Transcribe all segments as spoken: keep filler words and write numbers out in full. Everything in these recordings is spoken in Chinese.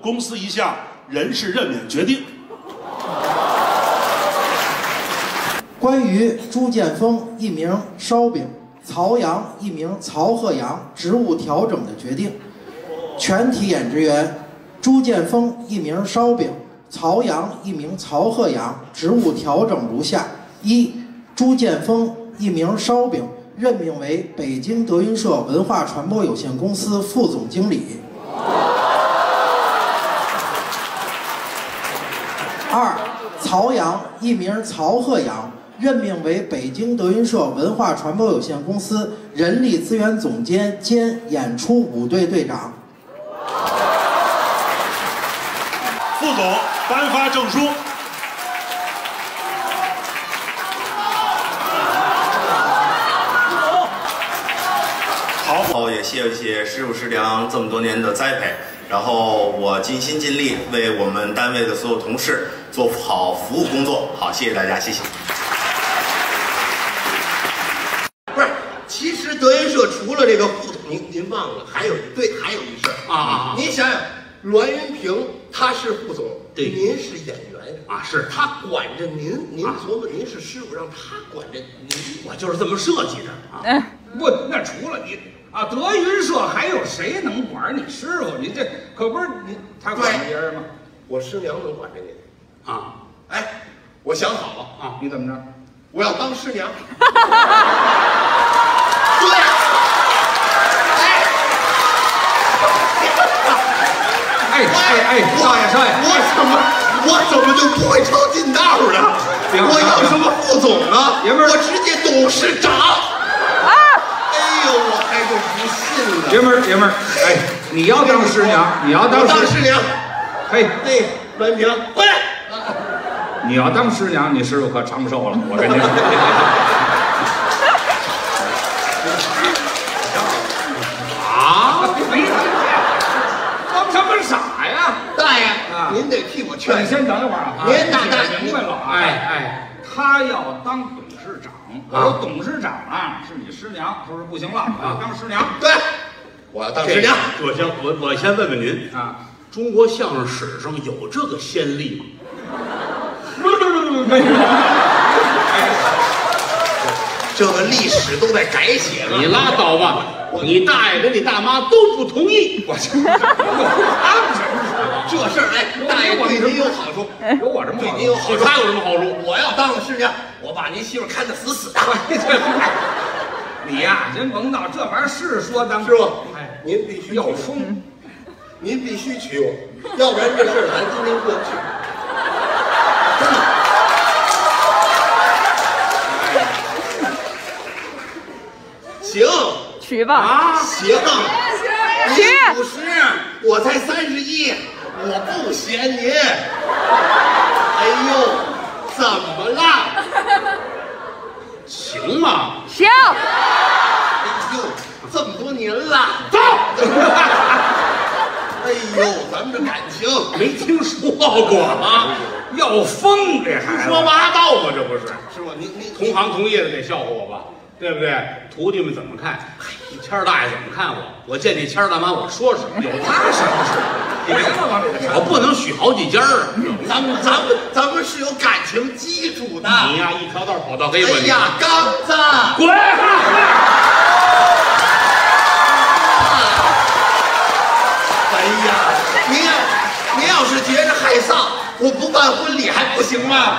公司一项人事任免决定。 关于朱建峰一名烧饼、曹阳一名曹鹤阳职务调整的决定，全体演职员朱建峰一名烧饼、曹阳一名曹鹤阳职务调整如下：一、朱建峰一名烧饼任命为北京德云社文化传播有限公司副总经理。二、曹阳一名曹鹤阳任命为北京德云社文化传播有限公司人力资源总监兼演出舞队队长。 副总颁发证书。 好，也谢谢师傅师娘这么多年的栽培，然后我尽心尽力为我们单位的所有同事做好服务工作。好，谢谢大家，谢谢。 不是，其实德云社除了这个副总，您您忘了还有对，还有一事儿啊啊！您想想，栾云平他是副总，对，您是演员啊，是他管着您，您琢磨，您是师傅，让他管着您，我就是这么设计的啊。 哎，不，那除了你。啊，德云社还有谁能管你师傅？你这可不是你他管别人吗？ 我师娘能管着您啊！哎，我想好了啊， 你怎么着？ 我要当师娘。 对，哎哎哎，少爷少爷， 我怎么我怎么就不会抄近道呢？我要什么副总啊？爷们儿，我直接董事长。哎呦，我还就不信了。 爷们儿，爷们儿，哎，你要当师娘，你要当当师娘。 嘿， 那栾平，回来。 你要当师娘，你师傅可长寿了，我跟你说。啊？装什么傻呀？ 大爷，您得替我劝。 你先等一会儿啊。 您大大明白了。哎哎，他要当董事长。我说董事长啊，是你师娘，是不是不行了啊？当师娘。对， 我要当师娘。 我先我我先问问您啊，中国相声史上有这个先例吗？ 没有。 这个历史都在改写了。 你拉倒吧！你大爷跟你大妈都不同意。 我这有他们什么事？ 这事儿哎，大爷对您有好处， 有我什么对您有好处？ 他有什么好处？ 我要当了师娘，我把您媳妇看得死死的。 你呀，真甭闹，这玩意儿是说当师傅，哎，您必须要疯， 您必须娶我，要不然这事儿咱今天过不去。真的。行， 娶吧啊！行， 娶五十，我才三十一，我不嫌您。哎呦，怎么了？ 行吗？ 行。 哎呦，这么多年了， 走。 哎呦，咱们这感情没听说过啊！ 要疯这孩子， 说八道吧，这不是？ 师傅，您您同行同业的得笑话我吧？对不对？徒弟们怎么看？谦儿大爷怎么看我？我见你谦儿大妈，我说什么？ 有他什么事？你别往里头我不能许好几家啊！ 咱们咱们咱们是有感情基础的。 你呀，一条道跑到黑吧！ 哎呀，刚子， 滚！ 哎呀，您要您要是觉着害臊，我不办婚礼还不行吗？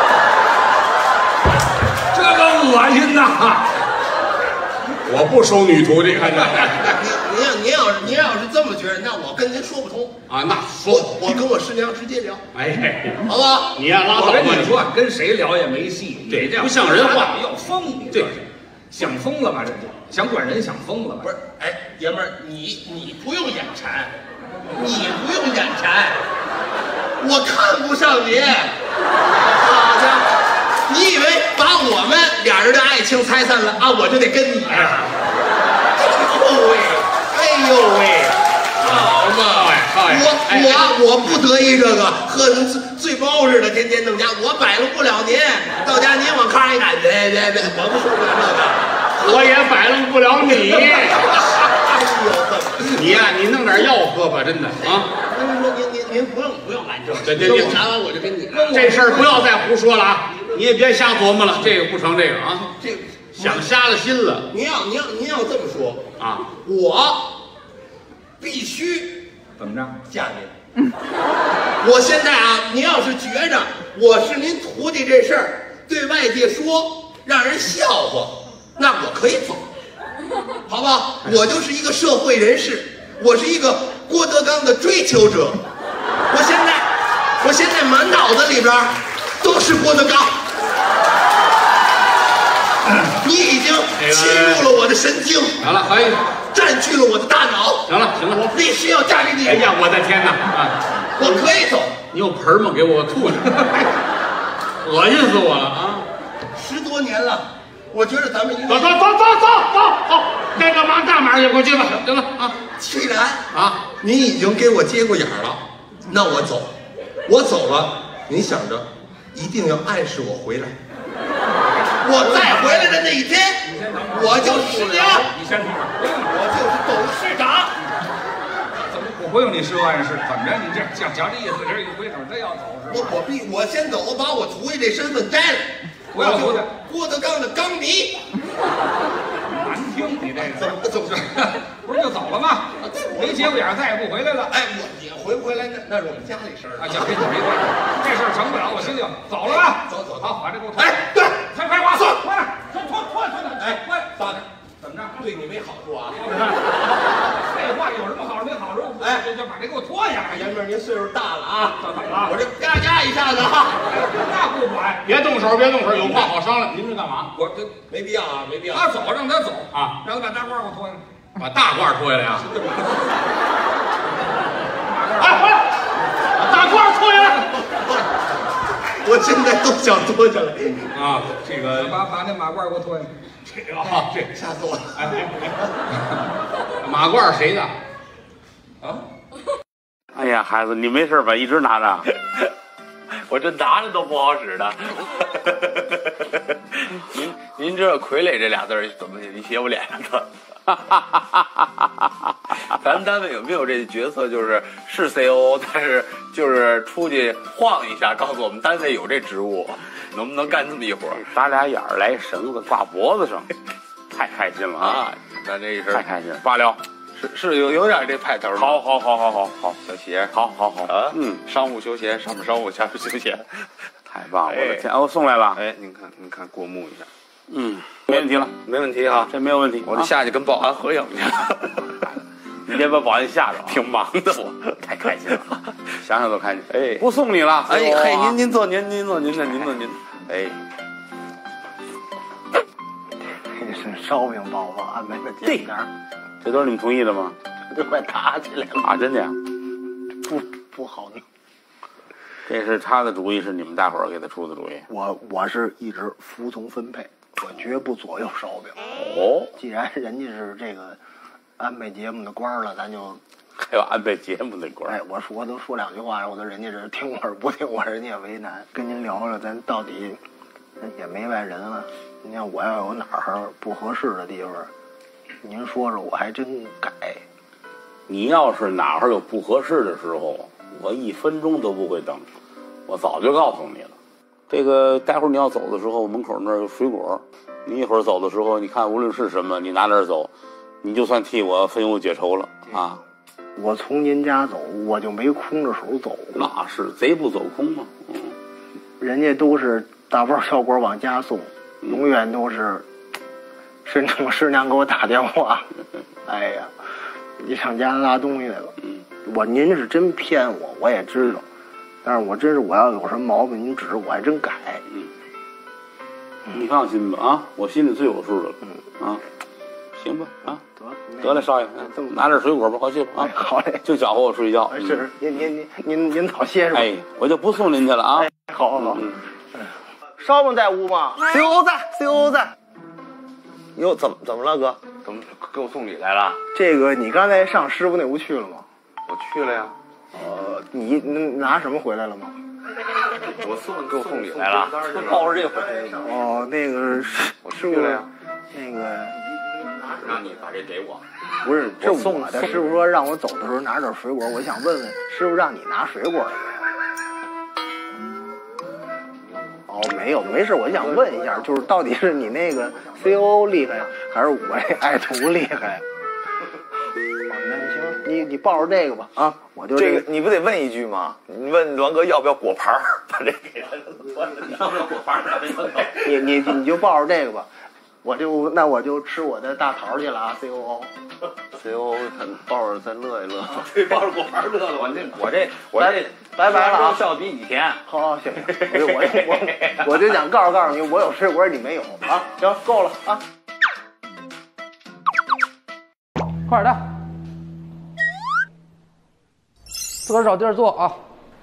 这个恶心呐！ 我不收女徒弟，看见没？ 您要您要是您要是这么觉得，那我跟您说不通啊。那说我跟我师娘直接聊， 哎， 好不好？ 你呀，拉倒吧！ 我跟你说，跟谁聊也没戏， 对， 这不像人话， 要疯，你对， 想疯了吧？这就想管人，想疯了吧？ 不是，哎，爷们儿，你你不用眼馋，你不用眼馋，我看不上你。好家伙！你以为把我们俩人的爱情拆散了啊，我就得跟你啊？哎呦喂，哎呦喂，好嘛！我我我不得意这个，喝成醉醉包似的，天天弄家，我摆弄不了您。到家您往炕上一赶，别别别，我不受不了这个， 我也摆弄不了你。 哎呦， 你呀，你弄点药喝吧，真的啊。 您说您您您不用不用拦着， 对对对， 我拿完我就给你了。 这事儿不要再胡说了啊！你也别瞎琢磨了，这个不成，这个啊， 这想瞎了心了。 您要您要您要这么说啊， 我必须怎么着？ 嫁您。我现在啊，您要是觉着我是您徒弟这事儿对外界说让人笑话，那我可以走，好不好？我就是一个社会人士，我是一个郭德纲的追求者。我现在，我现在满脑子里边都是郭德纲。你已经侵入了我的神经， 行了，可以， 占据了我的大脑。 行了，行了， 我必须要嫁给你。 哎呀，我的天哪！啊， 我可以走。 你有盆吗？给我吐去，恶心死我了啊！ 十多年了，我觉得咱们应走该走走走走走走，该干嘛干嘛去，给我去吧。行了啊， 既然啊， 您已经给我接过眼了，那我走。我走了，您想着一定要暗示我回来。我再回来的那一天，我就师娘， 你先听着， 我就是董事长。 怎么我不用你事后暗示？怎么着？你这讲讲这意思，这一回手真要走是吧？ 我我必我先走，我把我徒弟这身份摘了。 不要徒弟， 郭德纲的纲迷。 难听，你这个怎么怎么不是就走了吗？没接过眼，再也不回来了。 哎，我也回不回来，那那是我们家里事儿啊，讲这没错，这事儿成不了，我心里走了吧。 走走， 好，把这给我脱。 哎，对， 快快快，脱脱脱脱脱！ 哎， 快， 大点， 怎么着？ 对你没好处啊？ 废话，有什么好处没好处？哎，就就把这给我脱下来。 爷们儿，您岁数大了啊， 怎么了？ 我这嘎嘎一下子啊， 那不管， 别动手，别动手，有话好商量。您是干嘛？ 我这没必要啊，没必要。 他走，让他走啊， 让他把大褂给我脱下来。 把大褂脱下来啊！哎，回来，把大褂脱下来！ 我现在都想脱下来啊，这个把把那马褂给我脱下来。 这个啊，这吓死我了！ 哎哎哎，马褂谁的？ 啊？ 哎呀，孩子，你没事吧？一直拿着。我这拿着都不好使的。您您知道“傀儡”这俩字儿怎么你写我脸上的？咱单位有没有这角色？就是是 C O O， 但是就是出去晃一下，告诉我们单位有这职务，能不能干这么一活？打俩眼儿来绳子挂脖子上，太开心了啊！咱这一身太开心了，罢了。是是有有点这派头。好好好好好好，小鞋，好好好啊，嗯，商务休闲，上面商务，下面休闲，太棒了！我的天，我送来了，哎，您看您看过目一下，嗯，没问题了，没问题啊，这没有问题，我就下去跟保安合影去。你别把保安吓着，挺忙的我，太开心了，想想都开心。哎，不送你了，哎嘿，您您坐您您坐您的您坐您，哎。 这是烧饼包子安排的节点。 这都是你们同意的吗？ 这快打起来了啊！真的呀， 不不好弄。 这是他的主意，是你们大伙儿给他出的主意。 我我是一直服从分配，我绝不左右烧饼。 哦， 既然人家是这个安排节目的官儿了，咱就还有安排节目的官儿。 哎，我说都说两句话，我说人家这听我不听我，人家也为难。跟您聊聊，咱到底也没外人了。你看我要有哪儿不合适的地方，您说说，我还真改。 你要是哪儿有不合适的时候，我一分钟都不会等，我早就告诉你了。这个待会儿你要走的时候，门口那儿有水果，你一会儿走的时候，你看无论是什么，你拿那儿走，你就算替我分忧解愁了啊！ 我从您家走，我就没空着手走。 那是贼不走空嘛。嗯， 人家都是大包小裹往家送，永远都是申请师娘给我打电话。哎呀，你上家拉东西来了。我您是真骗我，我也知道，但是我真是我要有什么毛病，您指着我还真改。 嗯，你放心吧啊，我心里最有数的了。嗯啊，行吧啊，得得嘞，少爷，拿点水果吧，快去吧啊。 好嘞， 净搅和我睡觉。 是，您您您您您早歇着吧。 哎，我就不送您去了啊。 好好好。烧饼在屋吗 ？C O O 在 ，C O O 在。哟，怎么怎么了，哥？ 怎么给我送礼来了？ 这个你刚才上师傅那屋去了吗？ 我去了呀。 呃，你拿什么回来了吗？ 我送给我送礼来了，抱着这回来了。 哦，那个我去了呀。 那个， 让你把这给我。 不是，是我的师傅说让我走的时候拿点水果，我想问问师傅让你拿水果了没？哦，没有，没事，我想问一下，就是到底是你那个 C O O 厉害呀，还是我这爱徒厉害？哦，那行，你你抱着这个吧，啊，我就这个你不得问一句吗？你问栾哥要不要果盘儿，把这给他，要不要果盘儿？ 你你你就抱着这个吧。我就那我就吃我的大桃去了啊 ，C O O，C O O 他抱着再乐一乐， 对，抱着果盘乐了。我这我这我这拜拜了啊， 笑比你甜。 好好行，我我我我就想告诉告诉你，我有水果你没有啊，行，够了啊， 快点的，自个儿找地儿坐啊。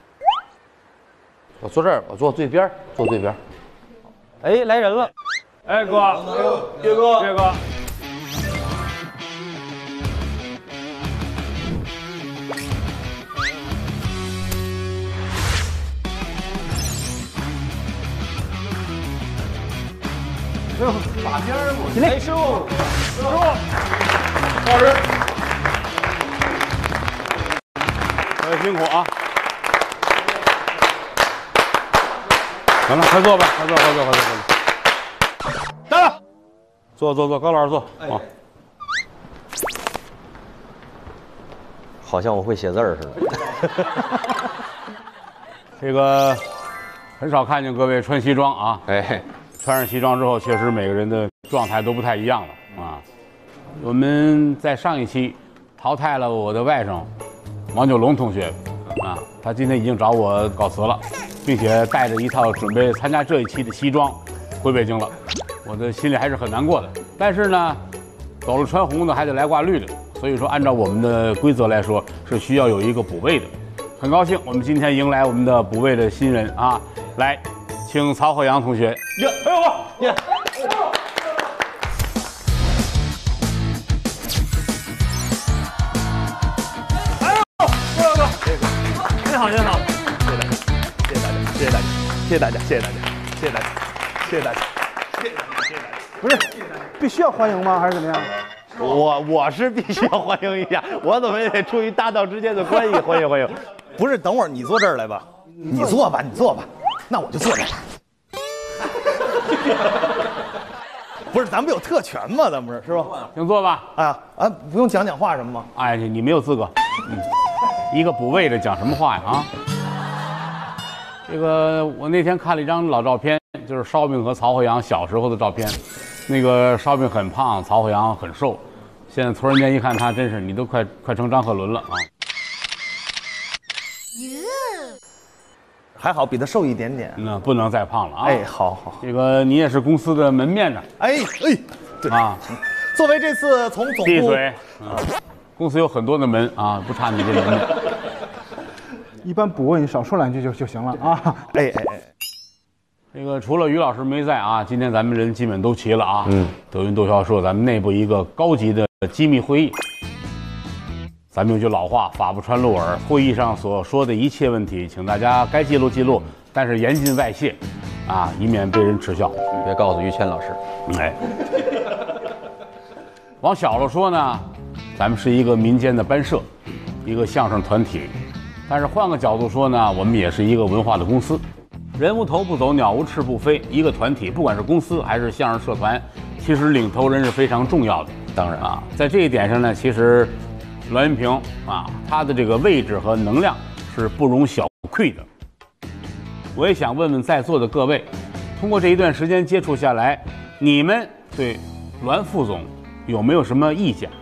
我坐这儿，我坐最边，坐最边。哎，来人了。 哎，哥，岳哥，岳哥， 师傅，打边儿我。起来，师傅，师傅， 老师，各位辛苦啊！行了，快坐吧，快坐，快坐，快坐，快坐。站了，坐坐坐，高老师坐啊。 好像我会写字儿似的。 这个很少看见各位穿西装啊， 哎， 穿上西装之后，确实每个人的状态都不太一样了啊。我们在上一期淘汰了我的外甥王九龙同学啊，他今天已经找我告辞了，并且带着一套准备参加这一期的西装回北京了。我的心里还是很难过的，但是呢，走了穿红的还得来挂绿的，所以说按照我们的规则来说，是需要有一个补位的。很高兴我们今天迎来我们的补位的新人啊，来，请曹鹤阳同学。 呀，哎呦我，呀， 哎呦，郭大哥， 您好，您好，谢谢大家，谢谢大家，谢谢大家，谢谢大家，谢谢大家，谢谢大家。 不是，必须要欢迎吗？还是怎么样？ 我我是必须要欢迎一下，我怎么也得出于搭档之间的关系欢迎欢迎。 不是，等会儿你坐这儿来吧，你坐吧，你坐吧，那我就坐这儿。不是，咱们有特权吗？咱们是是吧？ 请坐吧。 哎呀啊，不用讲讲话什么吗？ 哎，你没有资格。嗯，一个补位的讲什么话呀？啊？这个我那天看了一张老照片，就是烧饼和曹鹤阳小时候的照片。那个烧饼很胖，曹鹤阳很瘦。现在突然间一看他，真是你都快快成张鹤伦了啊！ 还好比他瘦一点点。 那不能再胖了啊！ 哎，好好。 这个你也是公司的门面呢。 哎哎，对啊。作为这次从总部闭嘴啊！公司有很多的门啊，不差你这门面。 一般补位你少说两句就就行了啊！哎哎哎。 这个除了于老师没在啊，今天咱们人基本都齐了啊。嗯，德云逗笑社咱们内部一个高级的机密会议。咱们有句老话，法不传入耳。会议上所说的一切问题，请大家该记录记录，但是严禁外泄，啊，以免被人耻笑。 别告诉于谦老师。 哎，往小了说呢，咱们是一个民间的班社，一个相声团体。但是换个角度说呢，我们也是一个文化的公司。人无头不走，鸟无翅不飞。一个团体，不管是公司还是相声社团，其实领头人是非常重要的。 当然啊，在这一点上呢，其实栾云平啊，他的这个位置和能量是不容小觑的。我也想问问在座的各位，通过这一段时间接触下来，你们对栾副总有没有什么意见？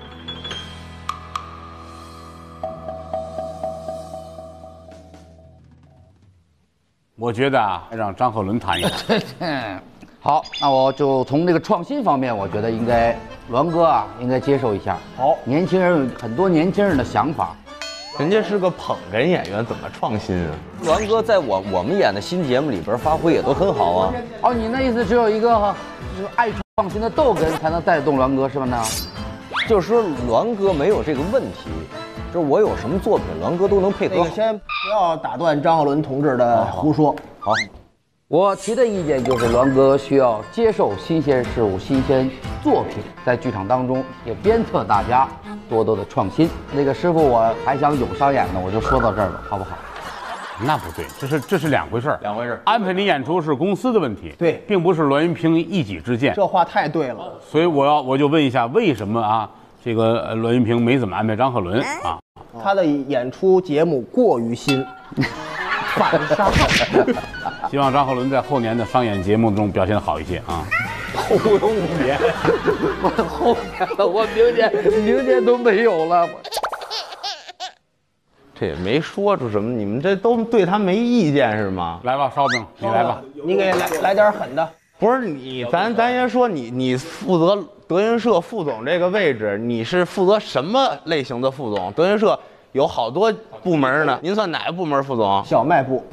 我觉得啊，让张鹤伦谈一谈。 好，那我就从这个创新方面，我觉得应该栾哥啊，应该接受一下。 好， 年轻人有很多年轻人的想法， 人家是个捧哏演员，怎么创新啊？栾哥在我我们演的新节目里边发挥也都很好啊。 哦，你那意思只有一个就是爱创新的逗哏才能带动栾哥是吧？呢？ 就是说栾哥没有这个问题。就是我有什么作品，栾哥都能配合。 那个先不要打断张鹤伦同志的胡说。 好， 我提的意见就是栾哥需要接受新鲜事物、新鲜作品，在剧场当中也鞭策大家多多的创新。那个师傅，我还想有商演呢，我就说到这儿了，好不好？ 那不对，这是这是两回事儿， 两回事。 安排你演出是公司的问题， 对， 并不是栾云平一己之见。 这话太对了。 所以我要我就问一下，为什么啊？这个呃栾云平没怎么安排张鹤伦啊？ 他的演出节目过于新。反杀， 希望张鹤伦在后年的商演节目中表现好一些啊！ 后有五年，我后年了，我明年明年都没有了。 这也没说出什么，你们这都对他没意见是吗？ 来吧，烧饼，你来吧， 你给来来点狠的。 不是你，咱咱先说你，你负责德云社副总这个位置，你是负责什么类型的副总？德云社有好多部门呢，您算哪个部门副总？ 小卖部。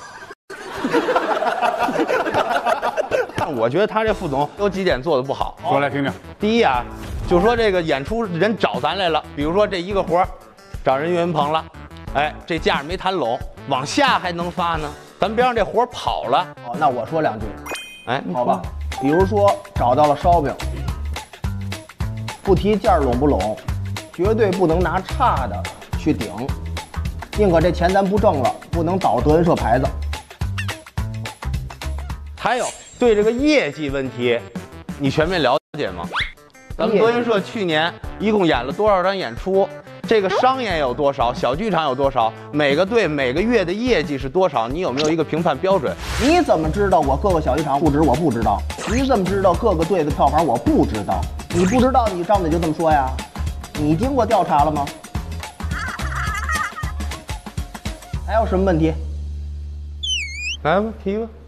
我觉得他这副总有几点做的不好， 说来听听。 第一啊，就说这个演出人找咱来了，比如说这一个活儿找人岳云鹏了，哎，这价没谈拢，往下还能发呢，咱别让这活儿跑了。 哦，那我说两句， 哎， 好吧，比如说找到了烧饼，不提价拢不拢，绝对不能拿差的去顶，宁可这钱咱不挣了，不能倒德云社牌子。 还有对这个业绩问题，你全面了解吗？咱们德云社去年一共演了多少场演出？这个商演有多少？小剧场有多少？每个队每个月的业绩是多少？你有没有一个评判标准？ 你怎么知道我各个小剧场不值？我不知道。你怎么知道各个队的票房？我不知道。你不知道，你张嘴就这么说呀？你经过调查了吗？还有什么问题？ 来吧，提吧。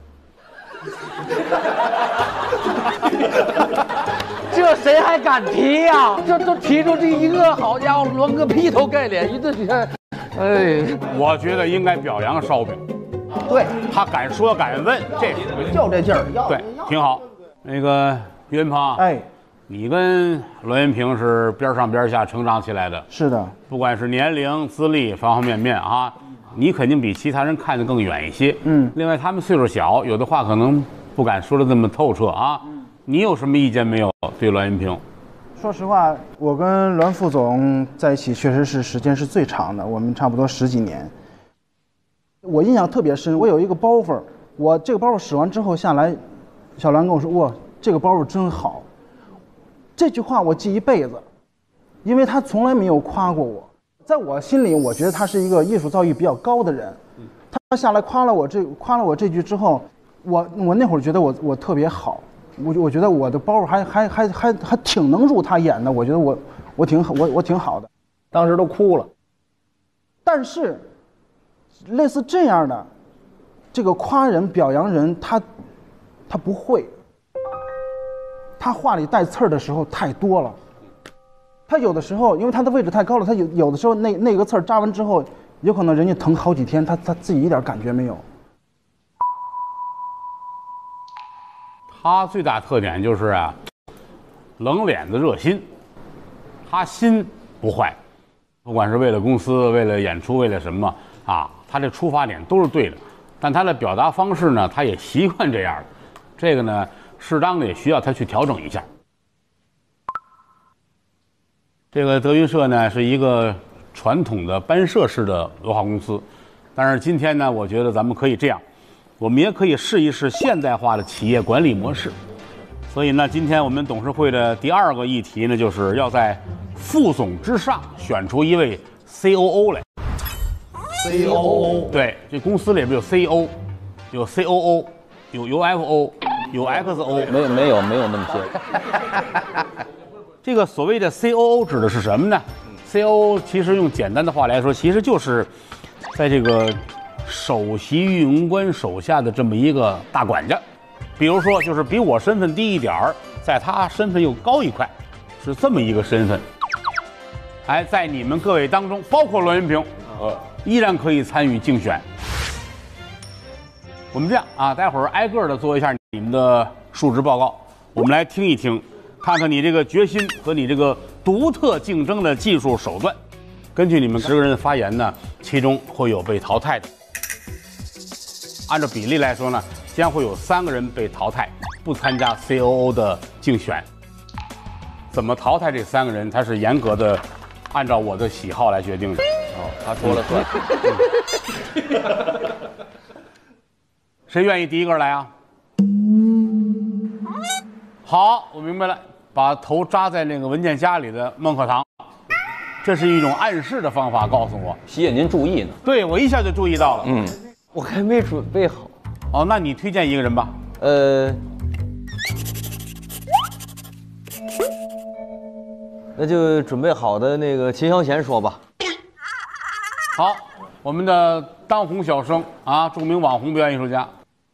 这谁还敢提呀、啊？这都提出这一个，好家伙，栾哥劈头盖脸一顿天。哎， 我觉得应该表扬烧饼。 对， 他敢说敢问，这就这劲儿，要对，挺好。那个岳云鹏， 哎， 你跟栾云平是边上边下成长起来的。 是的， 不管是年龄、资历方方面面啊。你肯定比其他人看得更远一些，嗯。另外，他们岁数小，有的话可能不敢说的那么透彻啊。嗯、你有什么意见没有？对栾云平？ 说实话，我跟栾副总在一起确实是时间是最长的，我们差不多十几年。我印象特别深，我有一个包袱，我这个包袱使完之后下来，小栾跟我说：“哇，这个包袱真好。”这句话我记一辈子，因为他从来没有夸过我。在我心里，我觉得他是一个艺术造诣比较高的人。他下来夸了我这夸了我这句之后，我我那会儿觉得我我特别好，我我觉得我的包还还还还还挺能入他眼的。我觉得我我挺好，我我挺好的， 当时都哭了。 但是，类似这样的，这个夸人表扬人，他他不会。他话里带刺儿的时候太多了。他有的时候，因为他的位置太高了，他有有的时候那那个刺儿扎完之后，有可能人家疼好几天，他他自己一点感觉没有。 他最大特点就是啊，冷脸子热心，他心不坏，不管是为了公司、为了演出、为了什么啊，他这出发点都是对的。但他的表达方式呢，他也习惯这样的，这个呢，适当的也需要他去调整一下。这个德云社呢是一个传统的班社式的文化公司，但是今天呢，我觉得咱们可以这样，我们也可以试一试现代化的企业管理模式。所以呢，今天我们董事会的第二个议题呢，就是要在副总之上选出一位 C O O 来。 C O O 对，这公司里边有 C E O， 有 C O O， 有 U F O， 有 X O。 没有没有没有那么些。 这个所谓的 C O O 指的是什么呢 ？C O O 其实用简单的话来说，其实就是在这个首席运营官手下的这么一个大管家。比如说，就是比我身份低一点儿，在他身份又高一块，是这么一个身份。哎，在你们各位当中，包括栾云平，呃，依然可以参与竞选。我们这样啊，待会儿挨个的做一下你们的述职报告，我们来听一听。看看你这个决心和你这个独特竞争的技术手段。根据你们十个人的发言呢，其中会有被淘汰的。按照比例来说呢， 将会有三个人被淘汰，不参加 C O O 的竞选。怎么淘汰这三个人？他是严格的按照我的喜好来决定的。 哦，他说了算。 谁愿意第一个来啊？好，我明白了，把头扎在那个文件夹里的孟鹤堂，这是一种暗示的方法，告诉我吸引您注意呢。 对，我一下就注意到了。 嗯，我还没准备好。 哦，那你推荐一个人吧。 呃，那就准备好的那个秦霄贤说吧。 好，我们的当红小生啊，著名网红表演艺术家。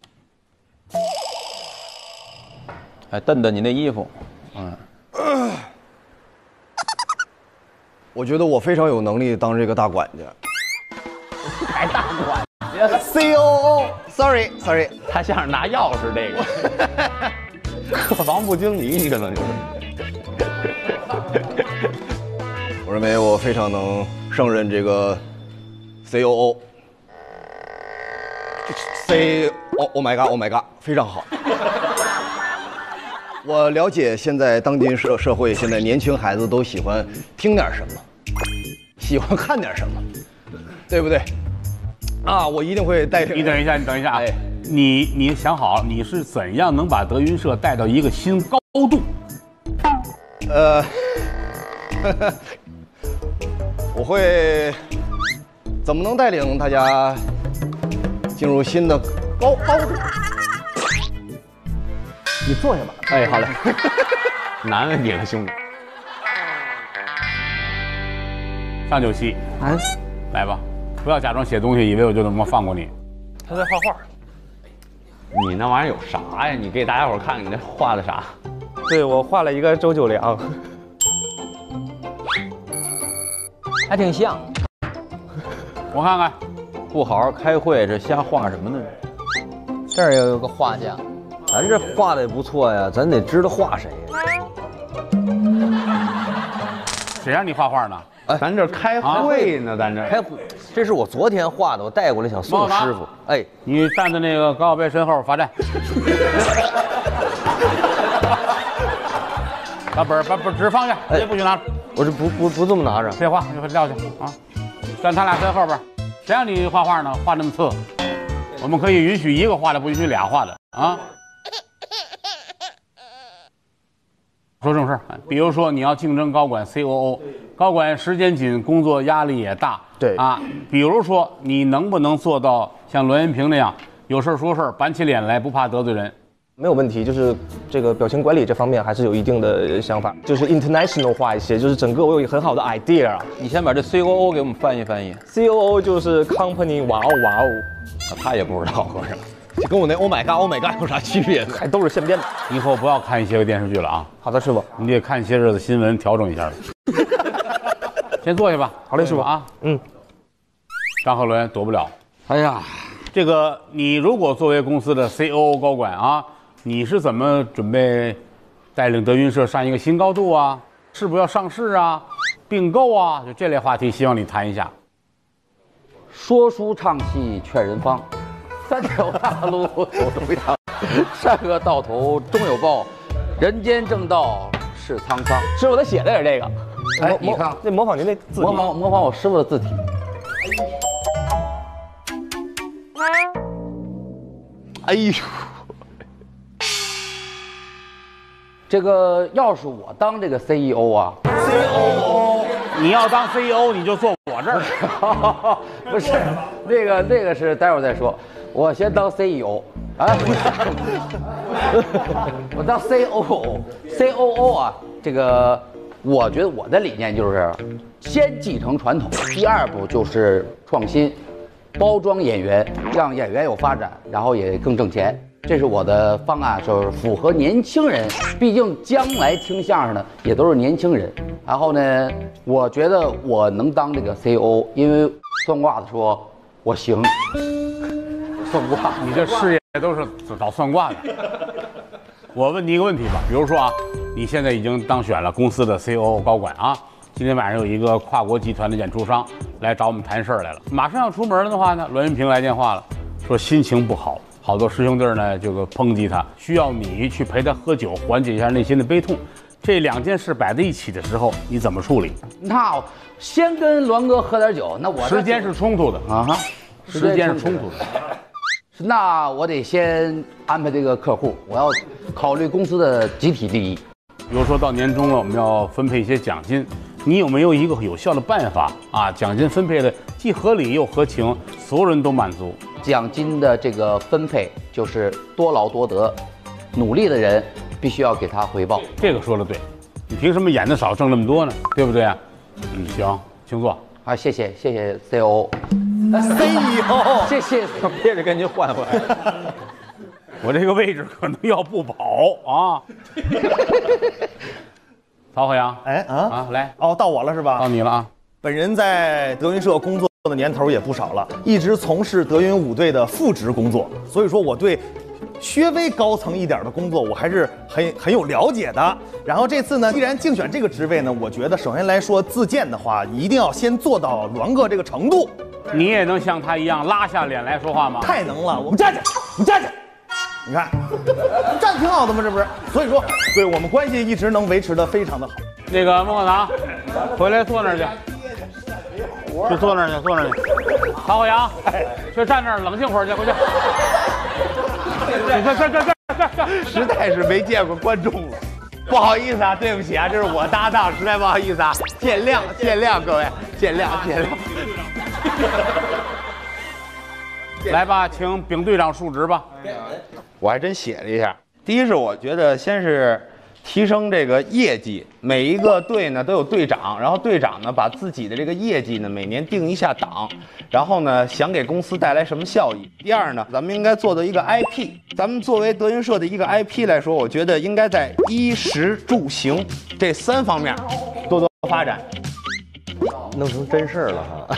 哎，蹬蹬你那衣服， 嗯，我觉得我非常有能力当这个大管家。 还大管家 ？C O O，sorry sorry， 他像是拿钥匙这个，客房部经理，你可能就是。 我认为我非常能胜任这个 C O O。C O Oh my god Oh my god， 非常好。我了解现在当今社社会，现在年轻孩子都喜欢听点什么，喜欢看点什么，对不对？啊，我一定会带领。 你等一下，你等一下啊！哎、你你想好你是怎样能把德云社带到一个新高度？ 呃，我会怎么能带领大家进入新的高高度？你坐下吧。 哎，好嘞，难为你了，兄弟。 上九七， 啊， 来吧，不要假装写东西，以为我就能放过你。 他在画画。 你那玩意儿有啥呀？你给大家伙看看你这画的啥？ 对，我画了一个周九良， 还挺像。 我看看， 不好好开会，这瞎画什么呢？ 这儿也有个画家。 咱这画的也不错呀，咱得知道画谁呀。 谁让你画画呢？ 哎， 咱这开会呢，咱这开会，这是我昨天画的，我带过来想送师傅。哎， 你站在那个高小贝身后罚站。把本把本纸放下，别不许拿。 我这不不不这么拿着。 废话，你快撂下啊！站他俩身后边，谁让你画画呢？画那么次，我们可以允许一个画的，不允许俩画的啊。说正事，比如说你要竞争高管 C O O， 高管时间紧，工作压力也大， 对啊，比如说你能不能做到像栾云平那样，有事说事，板起脸来，不怕得罪人？ 没有问题，就是这个表情管理这方面还是有一定的想法，就是 international 化一些，就是整个我有一个很好的 idea 啊。 你先把这 C O O 给我们翻译翻译。 C O O 就是 company， 哇哦哇哦， 他也不知道合什么。 这跟我那 Oh my God Oh my God 有啥区别？ 还都是现编的。 以后不要看一些个电视剧了啊！ 好的，师傅。 你得看一些日子新闻，调整一下。先坐下吧。 好嘞，师傅啊。 嗯。 张鹤伦躲不了。 哎呀， 这个你如果作为公司的 C O O 高管啊，你是怎么准备带领德云社上一个新高度啊？是不是要上市啊？并购啊？就这类话题，希望你谈一下。 说书唱戏劝人方。三条大路走中央，善恶到头终有报，人间正道是沧桑。 师傅他写的也是这个， 哎，你看， 那模仿您那字体， 模仿模仿我师傅的字体。 哎呦， 这个要是我当这个 C E O 啊 ，C O O， 你要当 C E O 你就坐我这儿， 不是，那个那个是待会儿再说。我先当 C E O 啊，我当 C O O，C O O 啊，这个我觉得我的理念就是先继承传统，第二步就是创新，包装演员，让演员有发展，然后也更挣钱。这是我的方案，就是符合年轻人，毕竟将来听相声的也都是年轻人。然后呢，我觉得我能当这个 C E O， 因为算卦的说我行。算卦， 你这事业都是找算卦的。我问你一个问题吧，比如说啊，你现在已经当选了公司的 C O O 高管啊，今天晚上有一个跨国集团的演出商来找我们谈事儿来了，马上要出门了的话呢，栾云平来电话了，说心情不好， 好多师兄弟呢这个抨击他，需要你去陪他喝酒，缓解一下内心的悲痛。这两件事摆在一起的时候，你怎么处理？ 那先跟栾哥喝点酒，那我时间是冲突的啊哈，时间是冲突的。 那我得先安排这个客户，我要考虑公司的集体利益。 比如说到年终了，我们要分配一些奖金，你有没有一个有效的办法啊？奖金分配的既合理又合情，所有人都满足。 奖金的这个分配就是多劳多得，努力的人必须要给他回报。 这个说的对，你凭什么演的少挣那么多呢？对不对啊？嗯，行，请坐。 啊，谢谢谢谢 C O O。 C E O， 谢谢， 别着跟您换换。 我这个位置可能要不保啊。曹鹤阳， 哎啊啊，来哦，到我了是吧？ 到你了啊。 本人在德云社工作的年头也不少了，一直从事德云舞队的副职工作，所以说我对稍微高层一点的工作我还是很很有了解的。然后这次呢，既然竞选这个职位呢，我觉得首先来说自荐的话，一定要先做到栾哥这个程度。 你也能像他一样拉下脸来说话吗？ 太能了，我们站起来，你站起来，你看，站得挺好的吗？这不是？所以说，对我们关系一直能维持得非常的好。 那个孟鹤堂，回来坐那儿去，去坐那儿去，坐那儿去。曹鹤阳，去站那儿冷静会儿去，回去。这这这这这这， 实在是没见过观众了。不好意思啊，对不起啊，这是我搭档，实在不好意思啊，见谅见谅，各位见谅见谅。 来吧，请丙队长述职吧。 我还真写了一下。第一是我觉得先是提升这个业绩，每一个队呢都有队长，然后队长呢把自己的这个业绩呢每年定一下档，然后呢想给公司带来什么效益。第二呢，咱们应该做到一个 I P， 咱们作为德云社的一个 I P 来说，我觉得应该在衣食住行这三方面多多发展。 弄成真事儿了哈。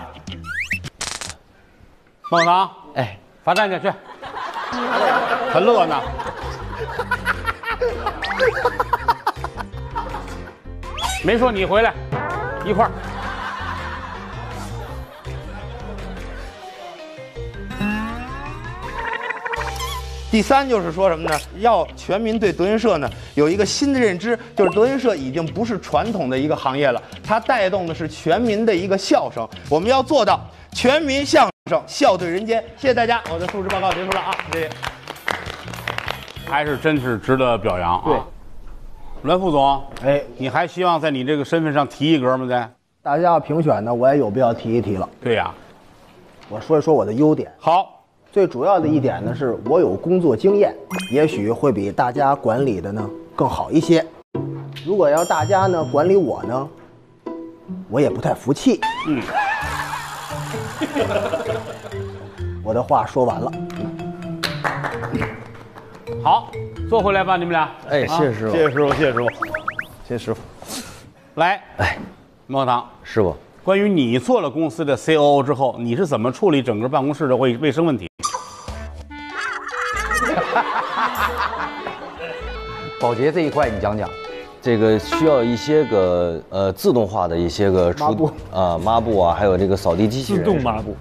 孟鹤堂， 哎， 罚站去去，很乐呢。没说你回来，一块儿。 第三就是说什么呢？要全民对德云社呢有一个新的认知，就是德云社已经不是传统的一个行业了，它带动的是全民的一个笑声。我们要做到全民相声，笑对人间。谢谢大家，我的述职报告结束了啊，谢谢。 还是真是值得表扬啊！对，栾副总， 哎， 你还希望在你这个身份上提一格吗？再大家要评选呢，我也有必要提一提了。 对呀， 我说一说我的优点。 好， 最主要的一点呢，是我有工作经验，也许会比大家管理的呢更好一些。如果要大家呢管理我呢，我也不太服气。嗯，我的话说完了。 好，坐回来吧，你们俩。 哎，谢谢师傅， 谢谢师傅，谢谢师傅，谢谢师傅。 来，哎，孟鹤堂师傅， 关于你做了公司的 C O O 之后，你是怎么处理整个办公室的卫卫生问题？ 保洁这一块你讲讲。 这个需要一些个呃自动化的一些个除啊抹布啊，还有这个扫地机器人。 自动抹布。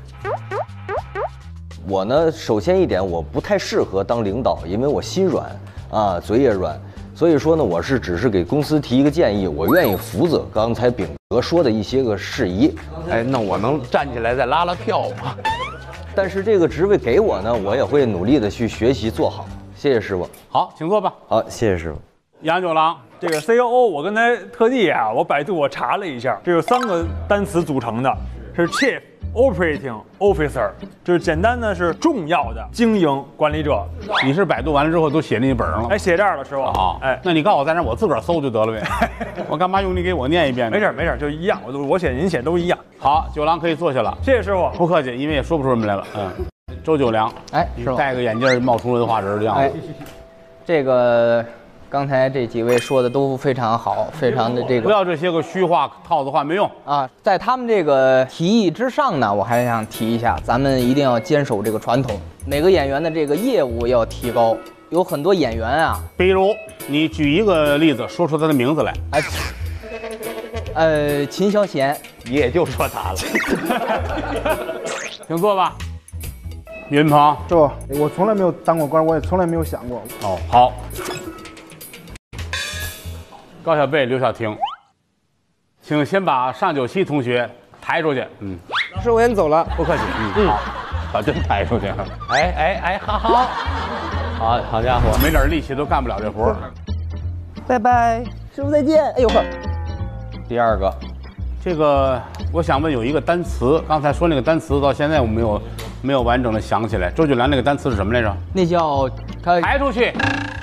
我呢，首先一点，我不太适合当领导，因为我心软啊，嘴也软。所以说呢，我是只是给公司提一个建议，我愿意负责刚才秉哥说的一些个事宜。 哎，那我能站起来再拉拉票吗？ 但是这个职位给我呢，我也会努力的去学习做好。谢谢师傅。 好，请坐吧。 好，谢谢师傅。 杨九郎， 这个 C O O 我刚才特地啊，我百度我查了一下，这有三个单词组成的，是 Chief Operating Officer， 就是简单的是重要的经营管理者。 你是百度完了之后都写进本上了？ 哎，写这儿了，师傅。 啊，哎，那你告诉我在那儿，我自个儿搜就得了呗。我干嘛用你给我念一遍呢？ 没事没事，就一样，我我写您写都一样。 好，九郎可以坐下了。 谢谢师傅。 不客气，因为也说不出什么来了。嗯，周九良， 哎， 你戴个眼镜冒出文化人的样子。 哎，这个。刚才这几位说的都非常好，非常的这个。 不要这些个虚话、套子话没用啊！在他们这个提议之上呢，我还想提一下，咱们一定要坚守这个传统，每个演员的这个业务要提高。有很多演员啊， 比如你举一个例子，说出他的名字来。 哎，呃，秦霄贤， 你也就说他了。 请坐吧。 岳云鹏， 是不？我从来没有当过官，我也从来没有想过。 哦，好。高小贝、刘晓婷，请先把上九七同学抬出去。嗯， 老师，我先走了， 不客气。嗯，嗯好，把真抬出去。 哎哎哎，好好，好好家伙， 没点力气都干不了这活儿。 拜拜，师傅再见。哎呦呵， 第二个， 这个我想问有一个单词，刚才说那个单词到现在我没有没有完整的想起来。周俊良那个单词是什么来着？ 那叫他抬出去，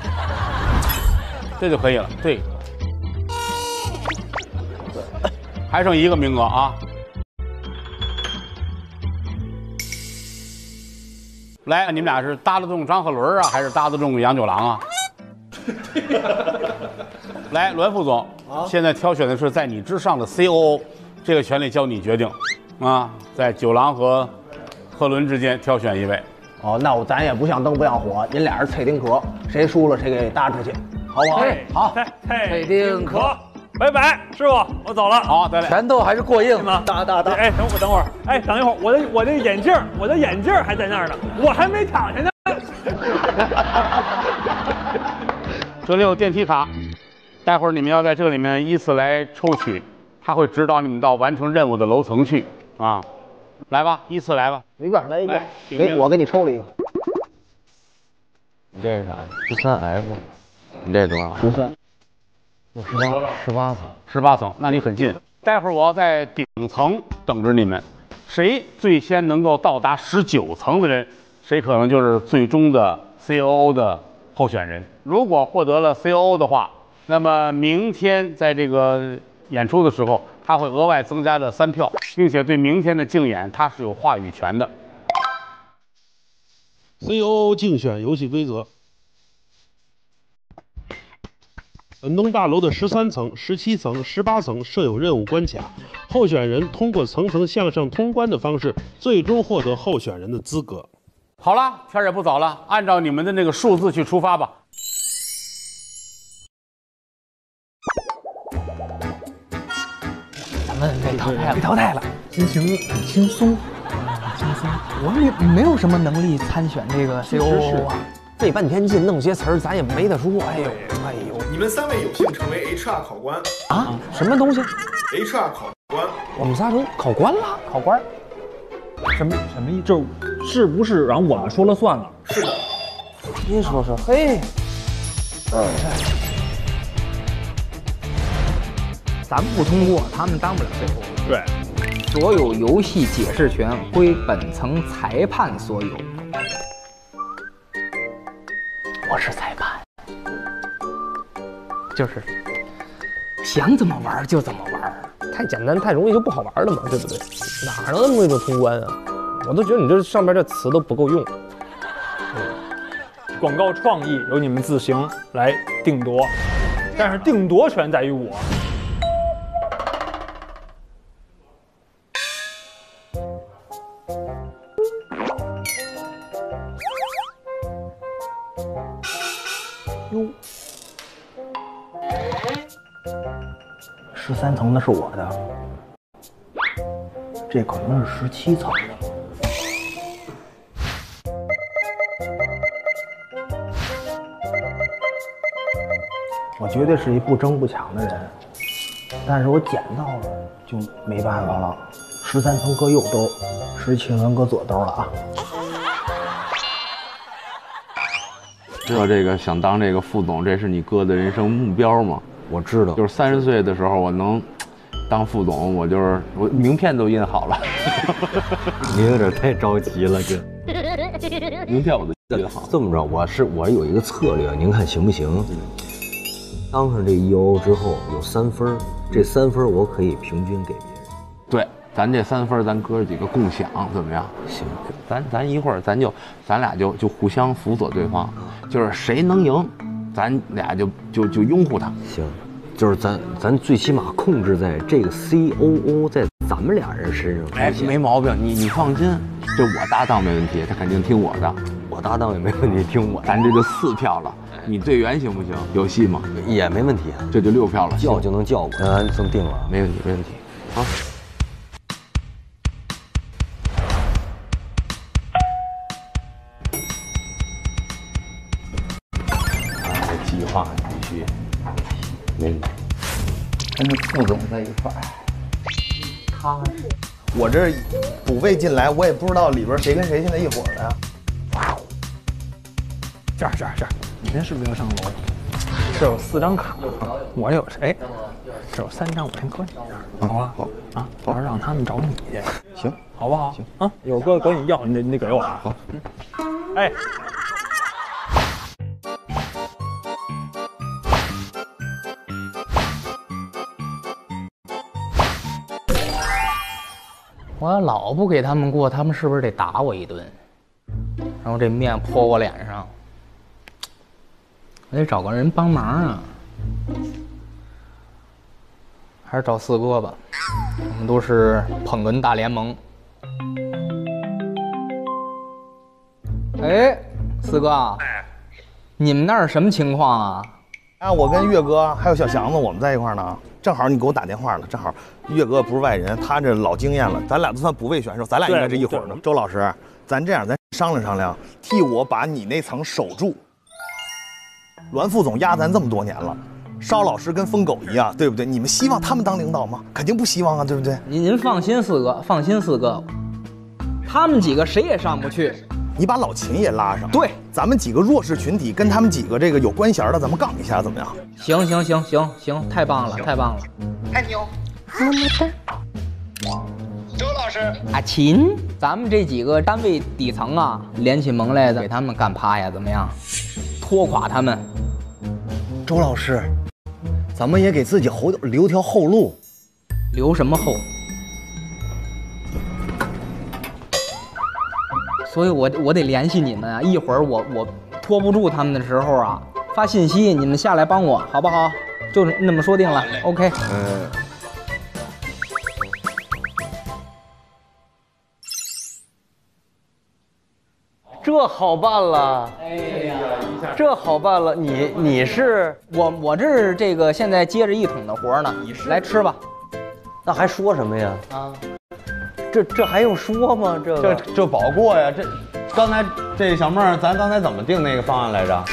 这就可以了。对，还剩一个名额啊！来，你们俩是搭得动张鹤伦啊，还是搭得动杨九郎啊？来，栾副总，现在挑选的是在你之上的 C O O， 这个权利交你决定啊，在九郎和鹤伦之间挑选一位。 哦，那我咱也不像灯不像火，您俩是脆丁壳，谁输了谁给搭出去，好不好？ 好， 嘿， 丁壳，拜拜，师傅，我走了。 好，再来， 拳头还是过硬吗？ 搭搭搭。 哎，等会儿，等会儿，哎，等一会儿，我的我的眼镜，我的眼镜还在那儿呢，我还没躺下呢。 这里有电梯卡，待会儿你们要在这里面依次来抽取，他会指导你们到完成任务的楼层去啊。来吧，依次来吧， 随便来一个， 给我给你抽了一个。 你这是啥？十三 F， 你这多少？ 十三， 我十八，十八层， 十八层，那你很近。待会儿我要在顶层等着你们，谁最先能够到达十九层的人，谁可能就是最终的 C O O 的候选人。如果获得了 C O O 的话，那么明天在这个演出的时候，他会额外增加的三票，并且对明天的竞演他是有话语权的。 C O O 竞选游戏规则：本栋大楼的十三层、十七层、十八层设有任务关卡，候选人通过层层向上通关的方式，最终获得候选人的资格。 好了，天儿也不早了，按照你们的那个数字去出发吧。 咱们被淘汰了，被淘汰了， 心情很轻松， 很轻松。我也没有什么能力参选这个 C O O 啊， 费半天劲弄些词儿，咱也没得说。哎呦，哎呦， 你们三位有幸成为 H R 考官啊？什么东西 ？H R 考官， 我们仨成考官了，考官。 什么什么意思？就是不是让我们说了算了？ 是的。 您说说，嘿，嗯， 咱们不通过，他们当不了 C O O。 对， 所有游戏解释权归本层裁判所有。我是裁判，就是想怎么玩就怎么玩。 太简单太容易就不好玩了嘛，对不对？哪能那么容易就通关啊？我都觉得你这上面这词都不够用。 广告创意由你们自行来定夺，但是定夺权在于我。 哟，十三层的是我的，这可能是十七层的。我绝对是一不争不抢的人，但是我捡到了就没办法了。十三层搁右兜，十七层搁左兜了啊！ 知道这个想当这个副总，这是你哥的人生目标吗？ 我知道， 就是三十岁的时候我能当副总，我就是我名片都印好了。 你有点太着急了，这名片我都印好。 这么着，我是我有一个策略，您看行不行？当上这 E O 之后有三分，这三分我可以平均给别人。 对，咱这三分咱哥几个共享，怎么样？ 行， 咱咱一会儿咱就咱俩就就互相辅佐对方，就是谁能赢，咱俩就就就拥护他。 行，就是咱咱最起码控制在这个 C O O 在咱们俩人身上。 哎，没毛病，你你放心，这我搭档没问题，他肯定听我的。 我搭档也没问题，听我。 咱这就四票了。你队员行不行？有戏吗？ 也没问题， 这就六票了， 叫就能叫过。那咱这么定了， 没问题，没问题。啊。 话必须没跟那副总在一块儿，踏实。 我这补位进来，我也不知道里边谁跟谁现在一伙儿的呀。 这儿这儿这儿，你这是不是要上楼？这有四张卡，我有哎，这有三张，我先搁你这儿，好吧？好啊，到时候让他们找你去。 行， 好不好？ 行啊，一会儿哥管你要，你得你得给我啊。好，哎。 我要老不给他们过，他们是不是得打我一顿？然后这面泼我脸上，我得找个人帮忙啊。还是找四哥吧，我们都是捧哏大联盟。哎，四哥，你们那儿什么情况啊？ 啊，我跟岳哥还有小祥子，我们在一块儿呢。正好你给我打电话了，正好岳哥不是外人，他这老经验了，咱俩都算补位选手，咱俩应该是一伙儿的。周老师，咱这样，咱商量商量，替我把你那层守住。栾副总压咱这么多年了，邵老师跟疯狗一样，对不对？你们希望他们当领导吗？肯定不希望啊，对不对？ 您您放心，四哥，放心，四哥，他们几个谁也上不去。 你把老秦也拉上， 对， 咱们几个弱势群体跟他们几个这个有官衔的，咱们杠一下，怎么样？ 行行行行行，太棒了，太棒了！ 爱你哦，么么哒。周老师， 阿秦，咱们这几个单位底层啊，连起盟来的，给他们干趴下，怎么样？拖垮他们。 周老师，咱们也给自己后留条后路。 留什么后？所以我我得联系你们啊！一会儿我我拖不住他们的时候啊，发信息，你们下来帮我，好不好？就那么说定了。OK。 嗯。这好办了。哎呀，这好办了。你你是我我这是这个现在接着一桶的活呢。你是来吃吧。 那还说什么呀？啊。这这还用说吗？这个这这保过呀！这刚才这小妹儿，咱刚才怎么定那个方案来着？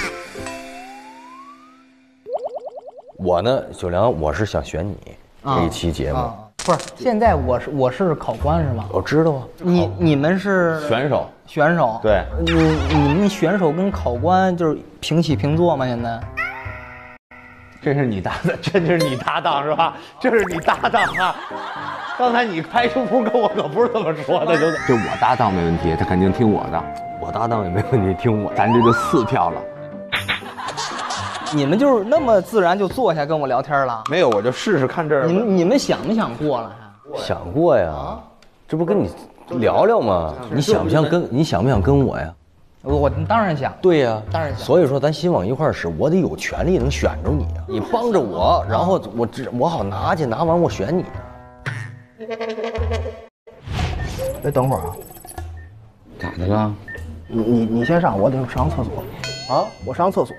我呢，九良，我是想选你这一期节目。啊、 不是，现在我是我是考官是吗？ 我知道啊。 你你们是选手？ 选手。 对。 你你们选手跟考官就是平起平坐吗？现在？ 这是你搭的，这就是你搭档是吧？这是你搭档啊！刚才你拍出扑跟我可不是这么说的，就就我搭档没问题，他肯定听我的， 我搭档也没问题，听我， 咱这就四票了。 你们就是那么自然就坐下跟我聊天了？ 没有，我就试试看这儿。 你们你们想没想过了？ 想过呀，这不跟你聊聊吗？你想不想跟？你想不想跟我呀？ 我我当然想。 对呀， 当然想。 所以说咱心往一块儿使，我得有权利能选着你啊！你帮着我，然后我只我好拿去，拿完我选你。 哎，等会儿啊， 咋的了？ 你你你先上，我得上厕所。啊，我上厕所。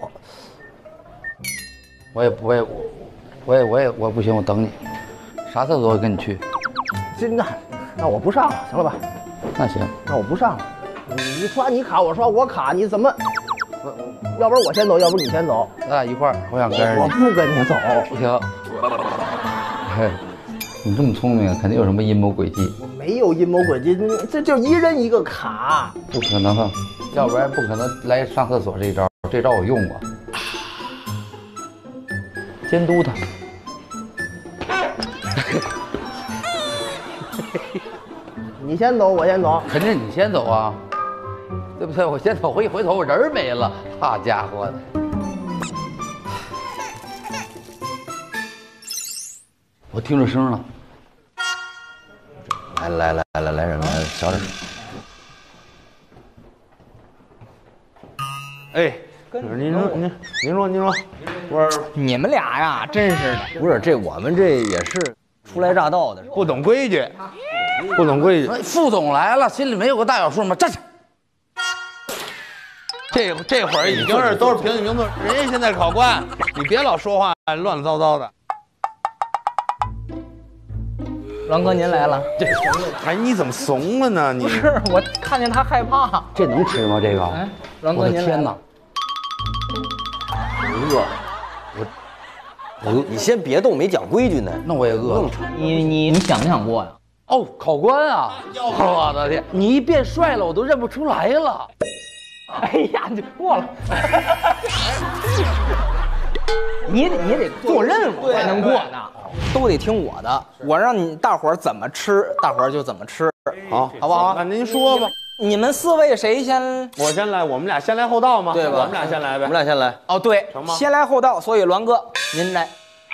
我也我也我也我也我不行，我等你。啥厕所我跟你去。 真的，那我不上了，行了吧？ 那行， 那我不上了。你你刷你卡，我刷我卡，你怎么？要不然我先走，要不你先走。 咱俩一块儿，我想跟着你。 我不跟你走。 不行。嘿。你这么聪明，肯定有什么阴谋诡计。 我没有阴谋诡计，这就一人一个卡。 不可能，要不然不可能来上厕所这一招。这招我用过，监督他。 你先走，我先走。 肯定你先走啊，对不对？我先走，我一回头我人没了，好家伙的！我听着声了。 来来来来来人来，小点声。 哎，您说您您说您说，我说你们俩呀，真是的。 不是这我们这也是初来乍到的， 不懂规矩，不懂规矩。 副总来了，心里没有个大小数吗？站起！ 这这会儿已经是都是平起平坐，人家现在考官，你别老说话乱乱糟糟的。 栾哥，您来了。 这，哎，你怎么怂了呢？你不是，我看见他害怕。 这能吃吗？这个？ 哎，栾哥，您天哪！饿。 我你先别动，没讲规矩呢。 那我也饿了。 你你你想没想过呀？ 哦，考官啊！我的天，你一变帅了，我都认不出来了。 哎呀，你过了。你得你得做任务才能过呢，都得听我的。我让你大伙儿怎么吃，大伙儿就怎么吃。 好， 好不好？ 那您说吧。 你们四位谁先？ 我先来，我们俩先来后到嘛， 对吧？ 我们俩先来呗。 我们俩先来。 哦，对， 成吗？ 先来后到，所以栾哥您来。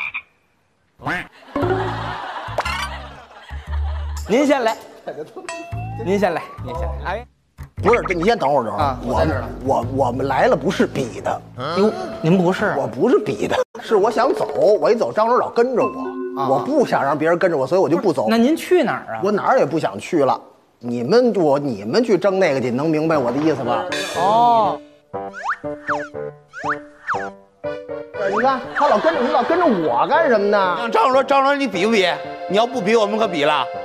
您先来，您先来，您先来。哎， 不是，你先等会儿，等会儿啊，我在这儿呢。 我我们来了不是比的， 哟，您不是？ 我不是比的，是我想走，我一走张指导跟着我，我不想让别人跟着我，所以我就不走。 那您去哪儿啊？ 我哪儿也不想去了。你们我你们去争那个去，能明白我的意思吧？ 哦。 你看他老跟着，你老跟着我干什么呢？ 让张主任，张主任你比不比？你要不比，我们可比了。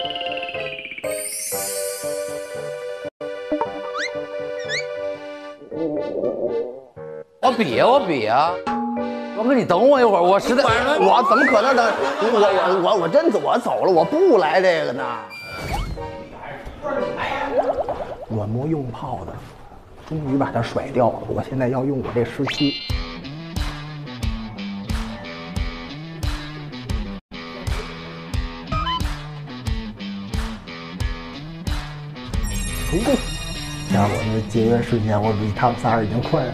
我比啊，我比啊！王哥，你等我一会儿，我实在我怎么可能等？我我我我真我走了，我不来这个呢。哎呀，软磨硬泡的，终于把他甩掉了。我现在要用我这时期。成功！家伙，那节约时间，我比他们仨已经快了。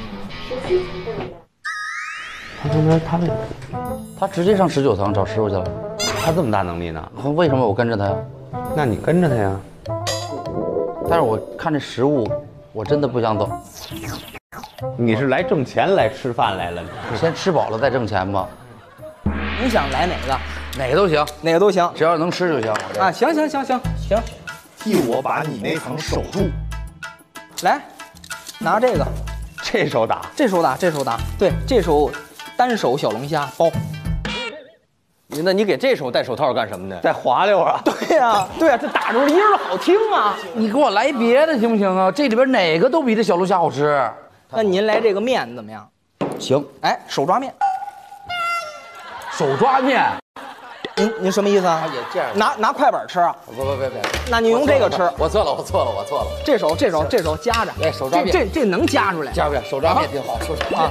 他这边他这， 他直接上十九层找师傅去了。 他这么大能力呢？ 为什么我跟着他呀？ 那你跟着他呀？ 但是我看这食物，我真的不想走。 你是来挣钱来吃饭来了？ 先吃饱了再挣钱吧。 你想来哪个？ 哪个都行， 哪个都行， 只要能吃就行。 啊，行行行行行。 替我把你那层守住。 来，拿这个， 这手打， 这手打，这手打，对，这手单手小龙虾包。 那你给这手戴手套干什么呢？ 在滑溜啊？ 对呀、啊，对呀、啊，这打出的音儿好听啊！ 你给我来别的行不行啊？这里边哪个都比这小龙虾好吃。 那您来这个面怎么样？ 行， 哎，手抓面。 手抓面。 您您什么意思啊？ 也这样， 拿拿快板吃啊？ 不不不不， 那你用这个吃。 我错了，我错了，我错了。 这手这手这手夹着， 哎，手抓面， 这这这能夹出来？ 夹不了，手抓面挺好，手抓面。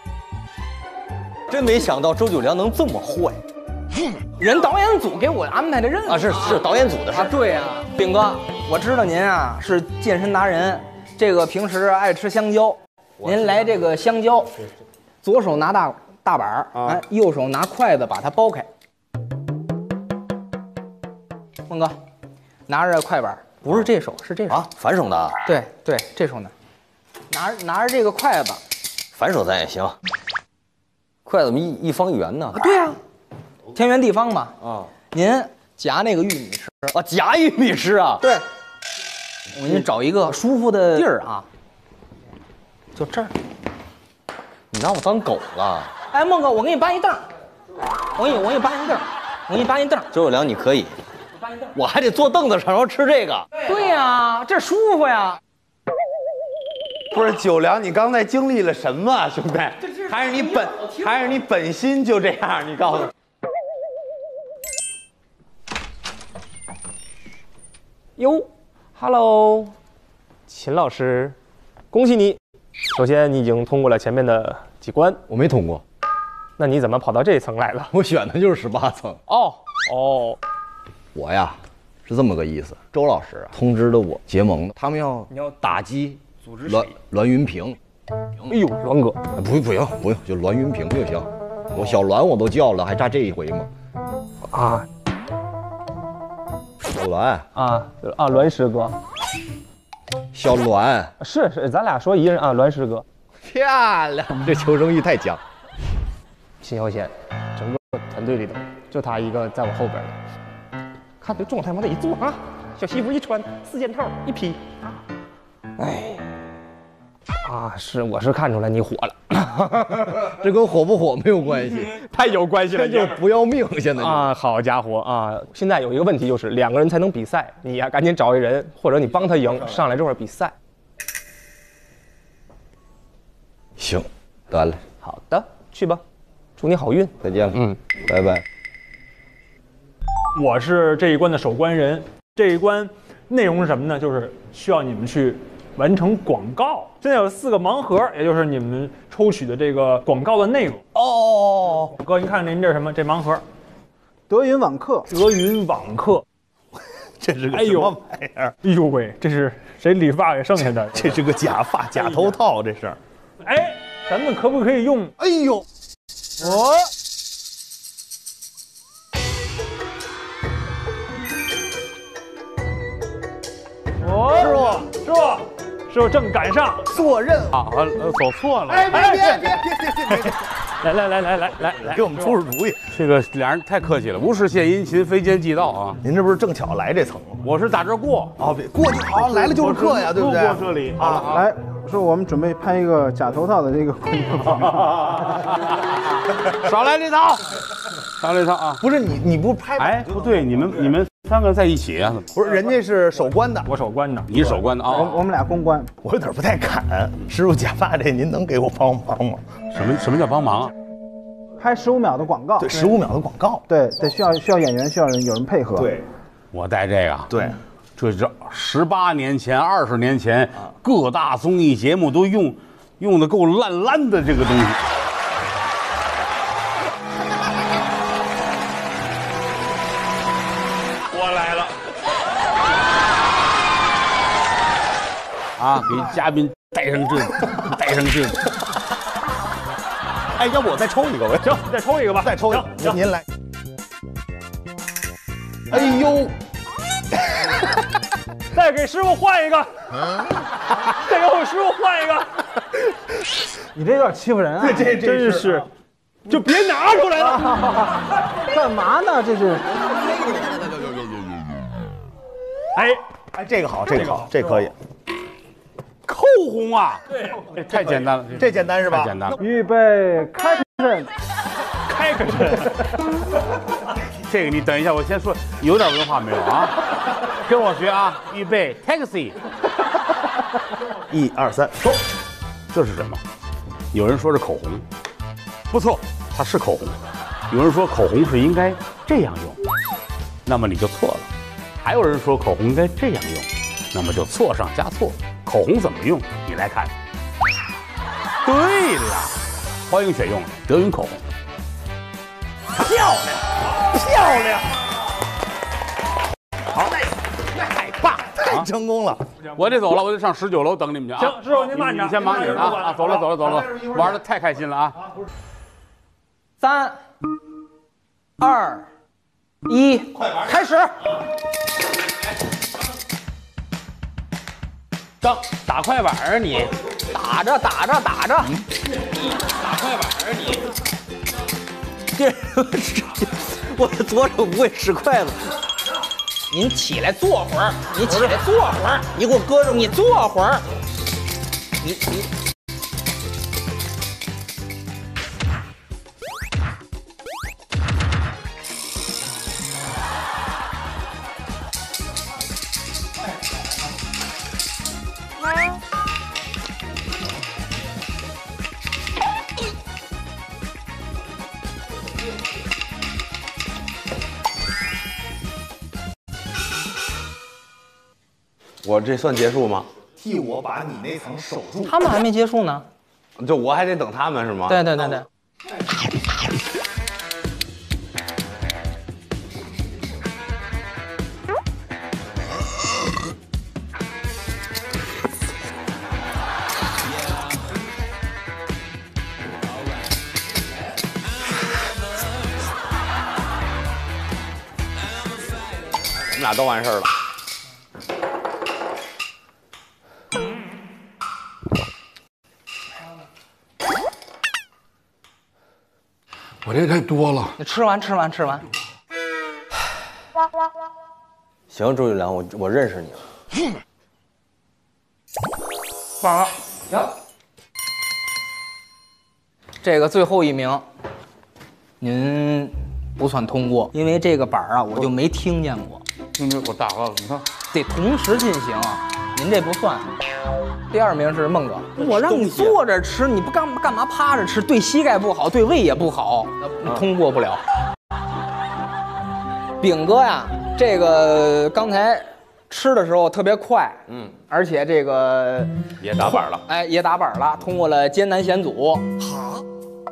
真没想到周九良能这么坏。 人导演组给我安排的任务啊，是是导演组的事。 啊，对呀，炳哥，我知道您啊是健身达人，这个平时爱吃香蕉，您来这个香蕉，左手拿大大板儿，哎，右手拿筷子把它剥开。孟哥，拿着快板，不是这手，是这手啊，反手的。 对对，这手呢，拿拿着这个筷子， 反手咱也行。筷子一一方一圆呢？ 啊，对呀、啊，天圆地方嘛。 啊， 您夹那个玉米吃啊，夹玉米吃啊？ 对，我给您找一个舒服的地儿啊，就这儿。 你拿我当狗了？ 哎，孟哥，我给你搬一凳，我给你我给你搬一凳，我给你搬一凳。 周有良，你可以。我还得坐凳子上，然后吃这个。 对呀、啊，这舒服呀。 不是九良，你刚才经历了什么啊，兄弟？还是你本还是你本心就这样？你告诉我。 哟 ，Hello， 秦老师，恭喜你！首先，你已经通过了前面的几关。 我没通过。 那你怎么跑到这一层来了？ 我选的就是十八层。 哦哦。 我呀，是这么个意思。周老师啊，通知的我结盟，他们要你要打击组织栾栾云平。 哎呦，栾哥， 不不行不用，就栾云平就行。我小栾我都叫了，还差这一回吗？ 啊， 小栾啊啊，栾师哥， 小栾是是，咱俩说一个人啊，栾师哥， 漂亮，你这求生欲太强。 秦小贤，整个团队里头就他一个在我后边的。看这状态往这一坐啊，小西服一穿，四件套一披，哎，啊，是我是看出来你火了， 这跟火不火没有关系， 太有关系了， 这就不要命现在啊，好家伙啊！现在有一个问题就是两个人才能比赛，你呀赶紧找一人，或者你帮他赢，上来这会儿比赛。 行，得了， 好的，去吧。 祝你好运， 再见了，嗯，拜拜。 我是这一关的守关人，这一关内容是什么呢？就是需要你们去完成广告。现在有四个盲盒，也就是你们抽取的这个广告的内容。 哦哦哦，哥，您看您这是什么？这盲盒， 德云网课， 德云网课， 这是个什么玩意儿？ 哎呦喂，这是谁理发给剩下的？ 这是个假发、假头套，这是。 哎，咱们可不可以用？ 哎呦， 我。哦，师傅，师傅，师傅正赶上做任啊，呃，走错了。 哎，别别别别别别别！ 来来来来来来来， 给我们出出主意。 这个俩人太客气了，无事献殷勤，非奸即盗啊！ 您这不是正巧来这层吗？ 我是打这儿过啊，别过就好，来了就是客呀，对不对？ 路过这里啊， 来，说我们准备拍一个假头套的这个广告。 少来这套，少来这套啊！ 不是你，你不拍？ 哎，不对，你们你们三个在一起啊？ 不是，人家是守关的， 我守关的， 你守关的啊？ 我我们俩公关， 我有点不太敢。师傅假发这，您能给我帮忙吗？ 什么什么叫帮忙啊？ 拍十五秒的广告， 对，十五秒的广告， 对，得需要需要演员，需要人有人配合。 对， 我带这个， 对， 这是十八年前、二十年前各大综艺节目都用用的够烂烂的这个东西。 我来了， 啊，给嘉宾戴上这，戴上这。 哎，要不我再抽一个？我行，再抽一个吧， 再抽一个，您您来。哎呦， 再给师傅换一个，再给我师傅换一个。 你这有点欺负人啊！ 这这真是，就别拿出来了。 干嘛呢？这是。 哎哎，这个好，这个好，这可以。 扣红啊！对，太简单了， 这简单是吧？ 太简单了。 预备，开始， 开始。 这个你等一下，我先说，有点文化没有啊？跟我学啊！预备 ，taxi， 一二三，走。 这是什么？有人说是口红，不错，它是口红。有人说口红是应该这样用，那么你就错了。还有人说口红应该这样用，那么就错上加错。口红怎么用？你来看。对了，欢迎选用德云口红。 漂亮，漂亮， 好，太棒， 太成功了。 我得走了，我得上十九楼等你们去啊。 行，师傅您慢着， 你先忙你的啊啊！走了走了走了，玩的太开心了啊！ 三、二、一，开始。 张打快板啊你！ 打着打着打着， 你打快板啊你！ 这我左手不会使筷子。您起来坐会儿，你起来坐会儿，你给我搁着，你坐会儿。你你。 我这算结束吗？ 替我把你那层守住。 他们还没结束呢， 就我还得等他们是吗？ 对对对对。 我们俩都完事儿了。 我这太多了。 你吃完吃完吃完。 行，周玉良，我我认识你了。 放了，行。这个最后一名，您不算通过，因为这个板啊，我就没听见过。 兄弟，我打了，你看， 得同时进行，您这不算。 第二名是孟哥。我让你坐着吃，你不干干嘛趴着吃？对膝盖不好，对胃也不好，通过不了。饼哥呀，这个刚才吃的时候特别快，嗯，而且这个也打板了， 哎，也打板了，通过了艰难险阻。好。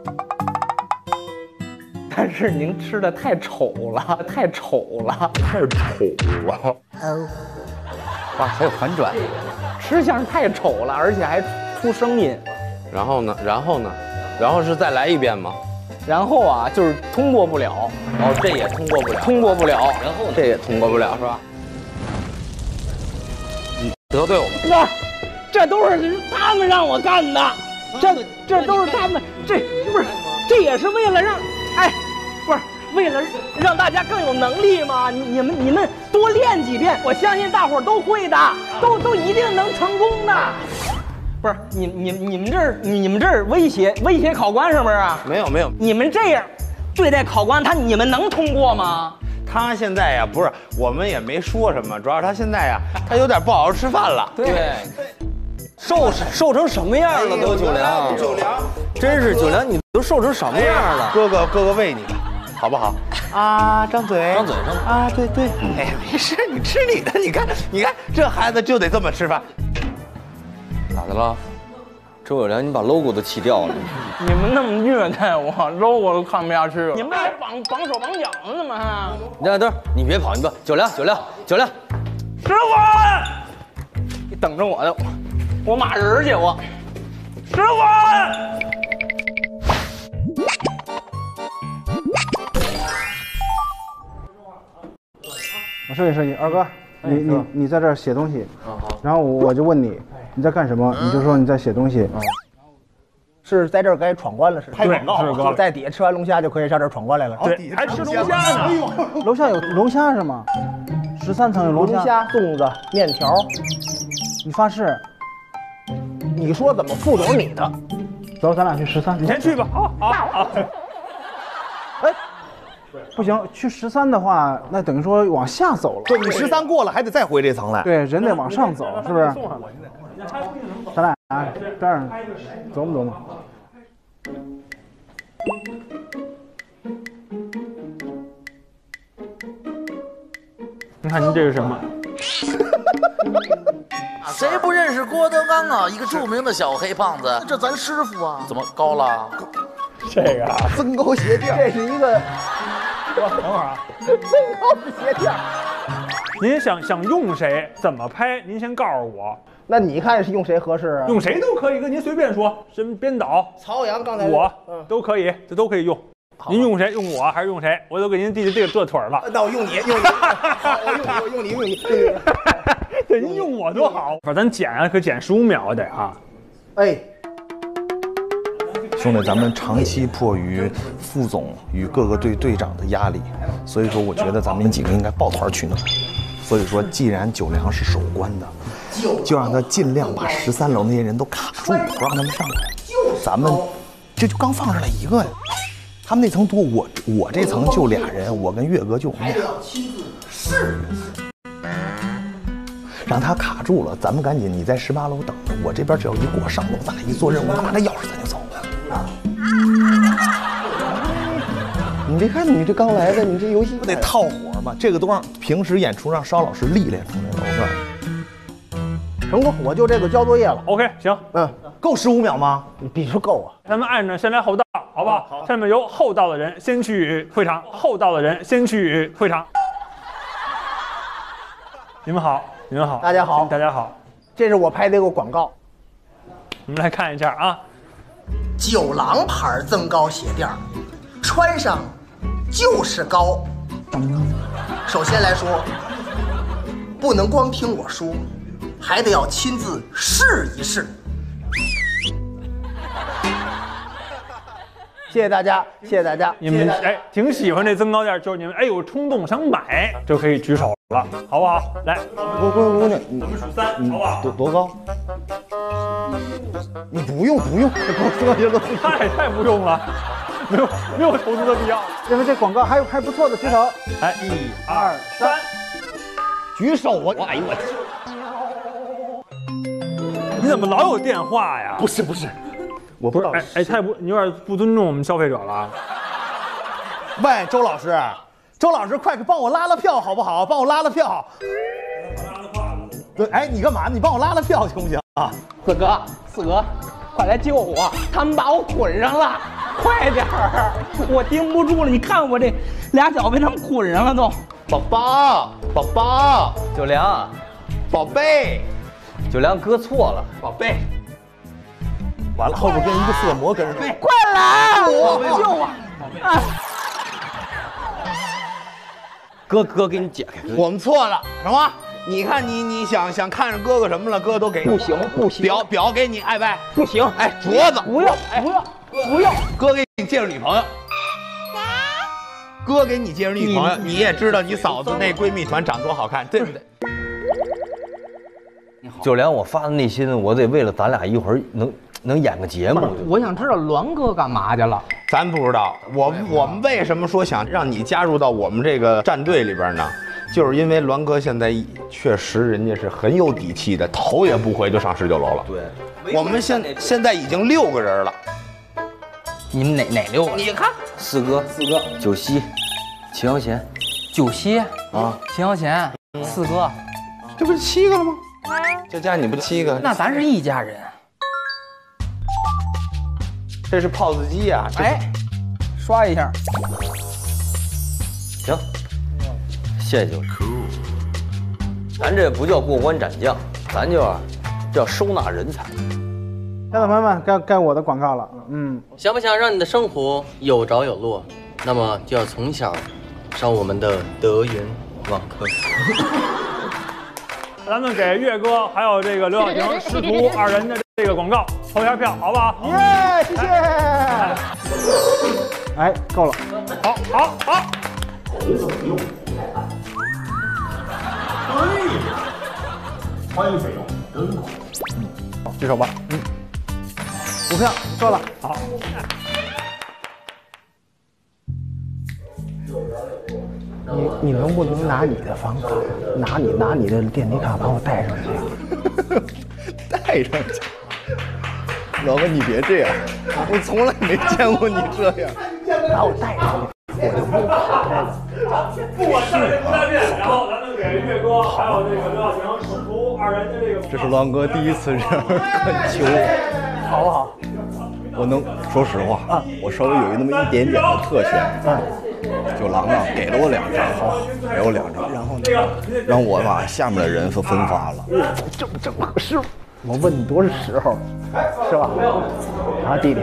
但是您吃的太丑了，太丑了，太丑了。 哇，还有反转， 吃相太丑了，而且还出声音。 然后呢？然后呢？然后是再来一遍吗？ 然后啊，就是通过不了。 哦，这也通过不了， 通过不了。 然后这也通过不了，是吧？你得罪我们？ 哥，这都是他们让我干的，这这都是他们，这不是，这也是为了让，哎。不是为了让大家更有能力吗？你你们你们多练几遍，我相信大伙儿都会的，都都一定能成功的。不是你你你们这儿你们这儿威胁威胁考官是不是啊？ 没有没有， 你们这样对待考官，他你们能通过吗？ 他现在呀，不是我们也没说什么，主要是他现在呀，他有点不好好吃饭了。 对， 瘦瘦成什么样了都九良， 九良， 真是九良，你都瘦成什么样了？ 哥哥哥哥喂你的。好不好啊？张嘴， 张嘴，张嘴啊！对对，哎呀，没事，你吃你的。你看，你看，这孩子就得这么吃饭。 咋的了？周有良，你把 logo 都起掉了。 你们那么虐待我 ，logo 都看不下去了。你们还绑绑手绑脚呢吗？ 等等，你别跑，你别九良，九良，九良， 师傅，你等着我的，我骂人去我。师傅。 我设计设计，二哥，你你你在这儿写东西，然后我就问你你在干什么，你就说你在写东西。 是在这儿该闯关了，是拍广告， 在底下吃完龙虾就可以上这儿闯关来了。 对，还吃龙虾呢。 楼下有龙虾是吗？十三层有龙虾、 龙虾、粽子、面条。 你发誓？ 你说怎么副总你的？ 走，咱俩去十三。 你先去吧。好，好，好。 哎。不行，去十三的话，那等于说往下走了。 对，你十三过了，还得再回这层来。 对，人得往上走，是不是？咱俩啊，这样走不走嘛？ 你看您这是什么？ 谁不认识郭德纲啊？一个著名的小黑胖子，这咱师傅啊。怎么高了？ 这个啊， 增高鞋垫，这是一个。 等会儿啊， 增高鞋垫。 您想想用谁，怎么拍？您先告诉我。 那你看是用谁合适啊？ 用谁都可以，跟您随便说。什么编导？ 曹阳刚才我、嗯、都可以，这都可以用。您用谁？用我还是用谁？我都给您递这个这腿了。 那我用你，用你。好，我用你，我用你，用你，用你。 对，您用我多好。反正咱剪啊，可剪十五秒得啊。 哎。 兄弟，咱们长期迫于副总与各个队队长的压力，所以说我觉得咱们几个应该抱团取暖。所以说，既然九良是守关的，就让他尽量把十三楼那些人都卡住，不让他们上来。咱们这就刚放上来一个呀，他们那层多，我我这层就俩人，我跟岳哥就我们俩。是。让他卡住了，咱们赶紧，你在十八楼等着，我这边只要一过上楼，咱俩一做任务，拿着钥匙咱就走。你别看你这刚来的，你这游戏不得套活吗？这个都让平时演出让邵老师历练出来了，我告诉你。成功，我就这个交作业了。 OK， 行， 嗯，够十五秒吗？你必须够啊！ 咱们按着先来后到，好不好？好。下面由后到的人先去会场，后到的人先去会场。你们好，你们好， 大家好， 大家好。 这是我拍的一个广告， 我们来看一下啊。 九郎牌增高鞋垫，穿上就是高。首先来说，不能光听我说，还得要亲自试一试。 谢谢大家，谢谢大家。 你们哎，挺喜欢这增高垫，就是你们哎有冲动想买，就可以举手了，好不好？来， 姑姑姑娘， 咱们数三，好不好？ 多多高？你不用不用， 太太不用了，没有没有投资的必要。 因为这广告还有还不错的，举手。 来，一二三， 举手啊！哎呦我你怎么老有电话呀？ 不是不是，我不知道。 哎哎，太不，你有点不尊重我们消费者了。 喂，周老师，周老师，快给帮我拉拉票好不好？帮我拉拉票。对，哎，你干嘛？你帮我拉拉票行不行啊？ 四哥，四哥，快来救我！他们把我捆上了，快点儿！我盯不住了，你看我这俩脚被他们捆上了都。 宝宝，宝宝， 九良， 宝贝， 九良哥错了， 宝贝。 完了，后边跟一个色魔跟着。 快来！我救我！啊！ 哥哥给你解开。 我们错了，什么？你看你你想想看着哥哥什么了？哥哥都给你。 不行不行， 表表给你，爱拜。 不行， 哎，镯子不要不要不要， 哥给你介绍女朋友。哥给你介绍女朋友，你也知道你嫂子那闺蜜团长多好看，对不对？ 九良，我发自内心，我得为了咱俩一会儿能能演个节目。 我想知道栾哥干嘛去了？ 咱不知道，我我们为什么说想让你加入到我们这个战队里边呢？就是因为栾哥现在确实人家是很有底气的，头也不回就上十九楼了。 对， 我们现现在已经六个人了。 你们哪哪六个？ 你看， 四哥， 四哥， 九溪，秦霄贤， 九溪啊， 秦霄贤，四哥， 这不是七个了吗？这家你不七个？ 那咱是一家人。 这是 P O S 机啊！ 哎，刷一下。 行，谢谢九良。咱这不叫过关斩将，咱就叫收纳人才。 家长朋友们，该该我的广告了。嗯， 想不想让你的生活有着有落？那么就要从小上我们的德云网课。 咱们给岳哥还有这个刘晓婷师徒二人的这个广告投一下票，好不好？ 耶，谢谢。哎，够了。 好，好，好。 欢迎费用跟好。 举手吧。嗯。股票做了。 好。 你你能不能拿你的房卡，拿你拿你的电梯卡把我带上去？ 带上去。老哥，你别这样，我从来没见过你这样。 把我带上去，我就不卡这个。 不管大人不大变，然后咱们给岳哥还有这个刘晓婷师徒二人的这个。 这是栾哥第一次这样恳求， 好不好？ 我能说实话啊，我稍微有那么一点点的特权。嗯。九郎啊，给了我两张，好，给我两张，然后呢，让我把下面的人分分发了。 这么这么合适？我问你多少时候，是吧？啊，弟弟，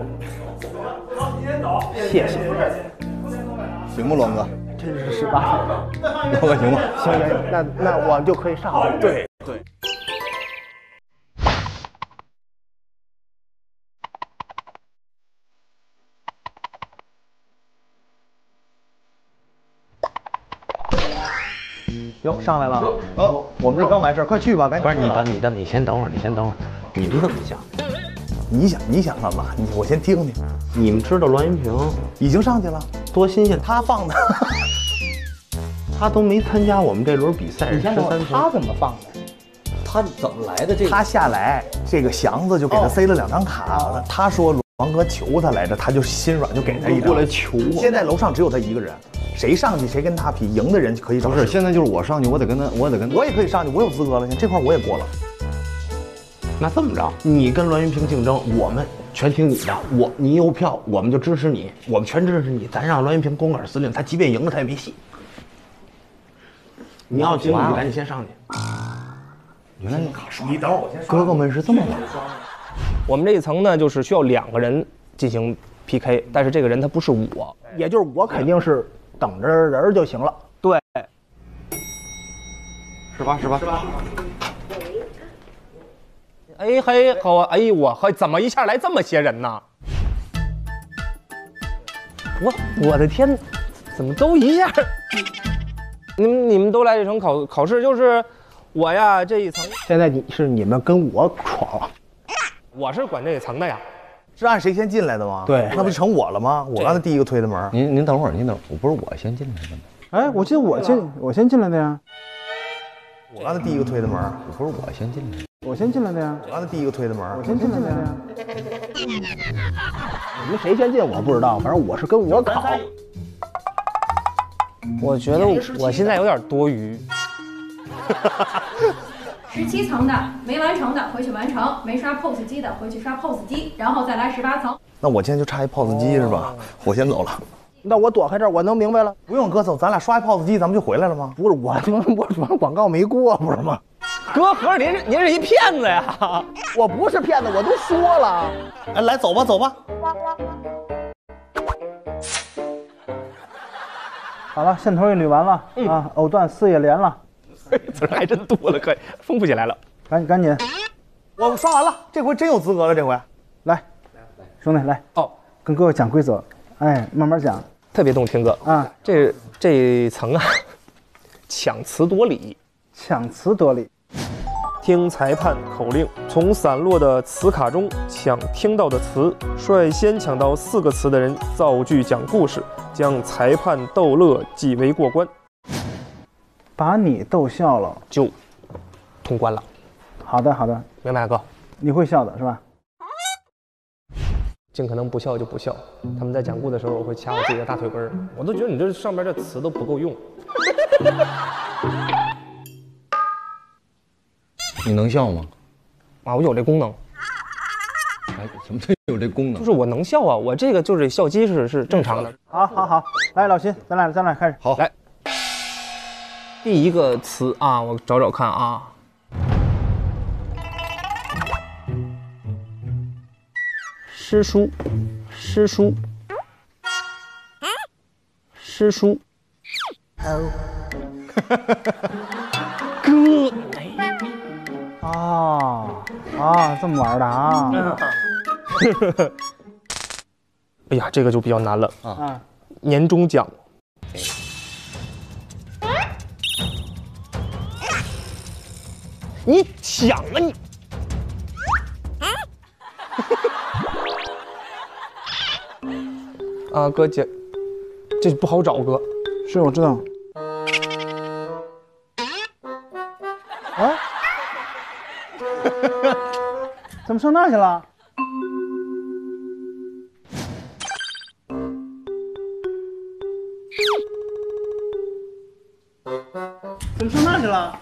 谢谢。 行吗，栾哥？ 真是十八栾哥行吗？ 行行，那那我就可以上了。 对对。 哟，上来了。哦，我们这刚完事儿，快去吧，赶紧。 不是你等你等你先等会儿，你先等会儿，你们怎么想？ 你想你想干嘛？你我先听听。 你们知道栾云平已经上去了， 多新鲜！ 他放的， 他都没参加我们这轮比赛。 你先等会儿，他怎么放的？ 他怎么来的？这个他下来，这个祥子就给他塞了两张卡。哦、他说栾哥求他来着，他就心软，就给他一张。 过来求我。 现在楼上只有他一个人。谁上去谁跟他比，赢的人可以找。 不是，现在就是我上去，我得跟他，我得跟他。 我也可以上去，我有资格了，这块我也过了。 那这么着，你跟栾云平竞争，我们全听你的。我你有票，我们就支持你，我们全支持你。咱让栾云平光杆司令，他即便赢了，他也没戏。你要赢，你赶紧先上去。 原来你等会儿，我先上。 哥哥们是这么玩。 我们这一层呢，就是需要两个人进行 P K， 但是这个人他不是我，也就是我肯定是。等着人就行了。对， 是吧？是吧？是吧？ 哎嘿，好啊！哎，我嘿，怎么一下来这么些人呢？我我的天，怎么都一下？你们你们都来这层考考试，就是我呀这一层。现在你是你们跟我闯，我是管这一层的呀。 是按谁先进来的吗？ 对， 那不就成我了吗？我刚才第一个推的门。 您您等会儿，您等，我不是我先进来的吗？ 哎，我记得我先我先进来的呀。 我刚才第一个推的门， 不是我先进来的。 我先进来的呀。 我刚才第一个推的门。 我先进来的呀。 你们谁先进我不知道，反正我是跟我考。 我觉得我现在有点多余。 十七层的没完成的回去完成，没刷 P O S 机的回去刷 P O S 机，然后再来十八层。 那我今天就差一 P O S 机是吧？我先走了。 那我躲开这儿，我能明白了。 不用哥走，咱俩刷一 P O S 机，咱们就回来了吗？ 不是我，我我广告没过，不是吗？ 哥，合着您是您是一骗子呀？ 我不是骗子，我都说了。 哎，来走吧，走吧。 好了，线头也捋完了、嗯、啊，藕段丝也连了。 词儿还真多了，可以丰富起来了。 赶紧赶紧， 我刷完了，这回真有资格了。这回来，兄弟来哦，跟哥哥讲规则，哎，慢慢讲， 特别动听哥啊。这这一层啊，抢词夺理， 抢词夺理。 听裁判口令，从散落的词卡中抢听到的词，率先抢到四个词的人造句讲故事，将裁判逗乐记为过关。 把你逗笑了就通关了。 好的好的， 明白哥？ 你会笑的是吧？ 尽可能不笑就不笑。他们在讲故的时候，我会掐我自己的大腿根儿。我都觉得你这上边这词都不够用。 你能笑吗？ 啊，我有这功能。 哎，什么叫有这功能？ 就是我能笑啊，我这个就是笑肌是是正常的。 好，好，好，来，老秦，咱俩咱俩开始。 好， 来。第一个词啊，我找找看啊。诗书，诗书，诗书。 哥。啊啊，这么玩的啊！ 哎呀，这个就比较难了啊。年终奖。你抢啊你！啊，哥姐，这不好找，哥。 是，我知道。啊？怎么上那儿去了？怎么上那儿去了？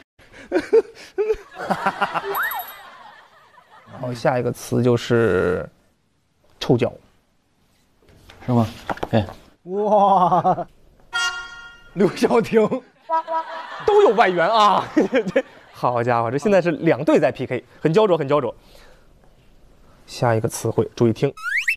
然后下一个词就是臭脚， 是吗？哎， 哇， 刘晓婷都有外援啊！好家伙，这现在是两队在 P K， 很焦灼，很焦彙。下一个词汇，注意听。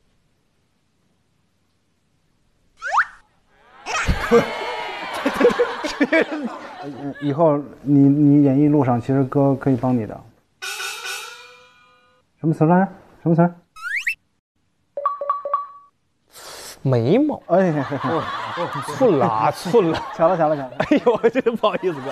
以后你你演艺路上，其实哥可以帮你的。什么词来着？什么词？ 眉毛。 哎呀， 寸了啊，寸了！ 抢了，抢了，抢了！ 哎呦，真的不好意思哥。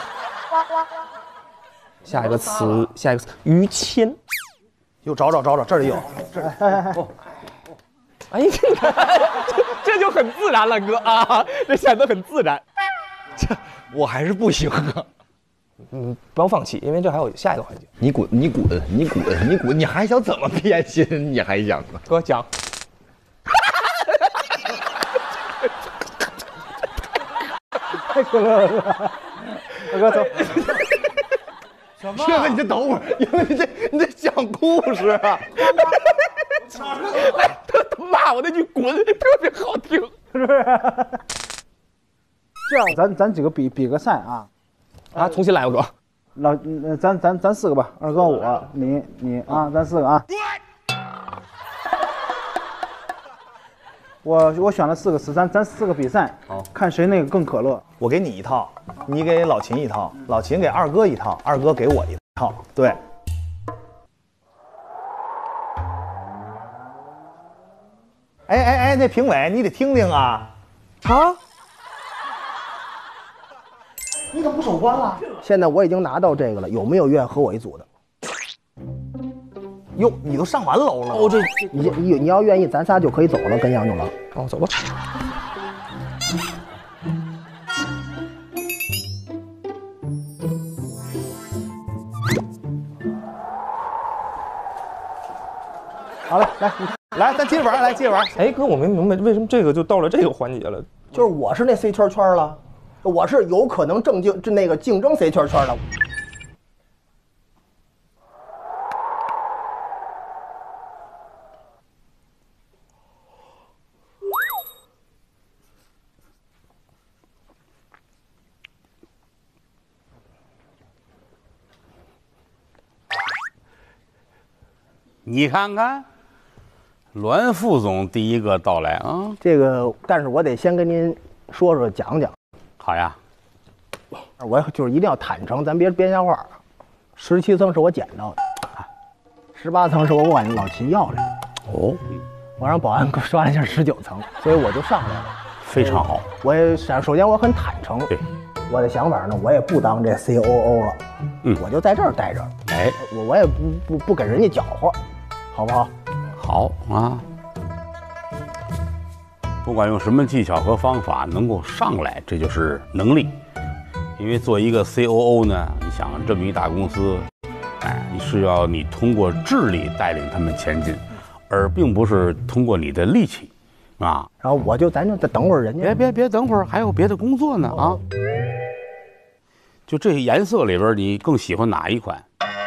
下一个词，下一个词，于谦。 又找找找找，这里有。这哎哎哎！ 哎，你看，这这就很自然了，哥啊，这显得很自然。 这我还是不行啊。 嗯，不要放弃，因为这还有下一个环节。 你滚，你滚，你滚，你滚，你还想怎么变心？你还想呢？ 哥讲。 太可乐了，大哥走。 什么？这个你就等会儿，因为你这你得讲故事啊。 哎，他他骂我那句“滚”特别好听， 是不是？这样，咱咱几个比比个赛啊。 啊，重新来吧，哥。 老，呃、咱咱咱四个吧，二哥我，你你啊，咱四个啊。我我选了四个词，咱咱四个比赛，好，看谁那个更可乐。 我给你一套，你给老秦一套，老秦给二哥一套，二哥给我一套，对。哎哎哎，那评委你得听听啊！ 啊？ 你怎么不守关了？ 现在我已经拿到这个了，有没有愿意和我一组的？ 哟，你都上完楼了？ 哦，这你你你要愿意，咱仨就可以走了，跟杨九了。哦，走吧。 好了，来来，咱接着玩，来接着玩。 哎，哥，我没明白为什么这个就到了这个环节了。 就是我是那 C 圈圈了，我是有可能正竞这那个竞争 C 圈圈的。 你看看，栾副总第一个到来啊！ 这个，但是我得先跟您说说讲讲。 好呀， 我就是一定要坦诚，咱别编瞎话。十七层是我捡到的，十八层是我管老秦要来的。 哦， 我让保安给我刷了一下十九层，所以我就上来了。 非常好。 我也首首先我很坦诚， 对我的想法呢，我也不当这 C O O 了， 嗯， 我就在这儿待着。 哎， 我我也不不不给人家搅和。好不好？ 好啊！不管用什么技巧和方法能够上来，这就是能力。因为做一个 C O O 呢，你想这么一大公司，哎，你是要你通过智力带领他们前进，而并不是通过你的力气啊。 然后我就咱就再等会儿人家， 别别别，等会儿还有别的工作呢啊！就这些颜色里边，你更喜欢哪一款？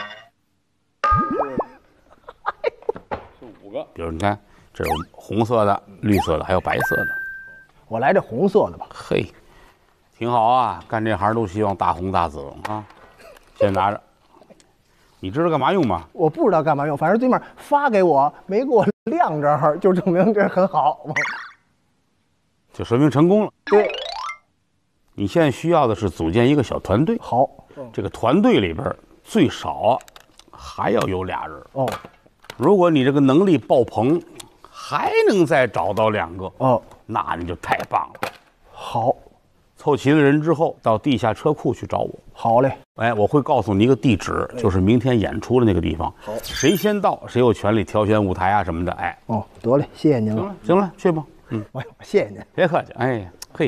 比如你看，这有红色的、绿色的，还有白色的。 我来这红色的吧。 嘿，挺好啊！干这行都希望大红大紫啊。先拿着，你知道干嘛用吗？ 我不知道干嘛用，反正对面发给我，没给我亮这儿，就证明这很好。 就说明成功了。 对。 你现在需要的是组建一个小团队。 好。 这个团队里边最少还要有俩人。 哦。 如果你这个能力爆棚，还能再找到两个哦， 那你就太棒了。 好， 凑齐了人之后，到地下车库去找我。 好嘞， 哎，我会告诉你一个地址，就是明天演出的那个地方。 好， 谁先到，谁有权利挑选舞台啊什么的。哎， 哦，得嘞，谢谢您了。 行了，行了，去吧。嗯， 我谢谢您， 别客气。哎呀，嘿。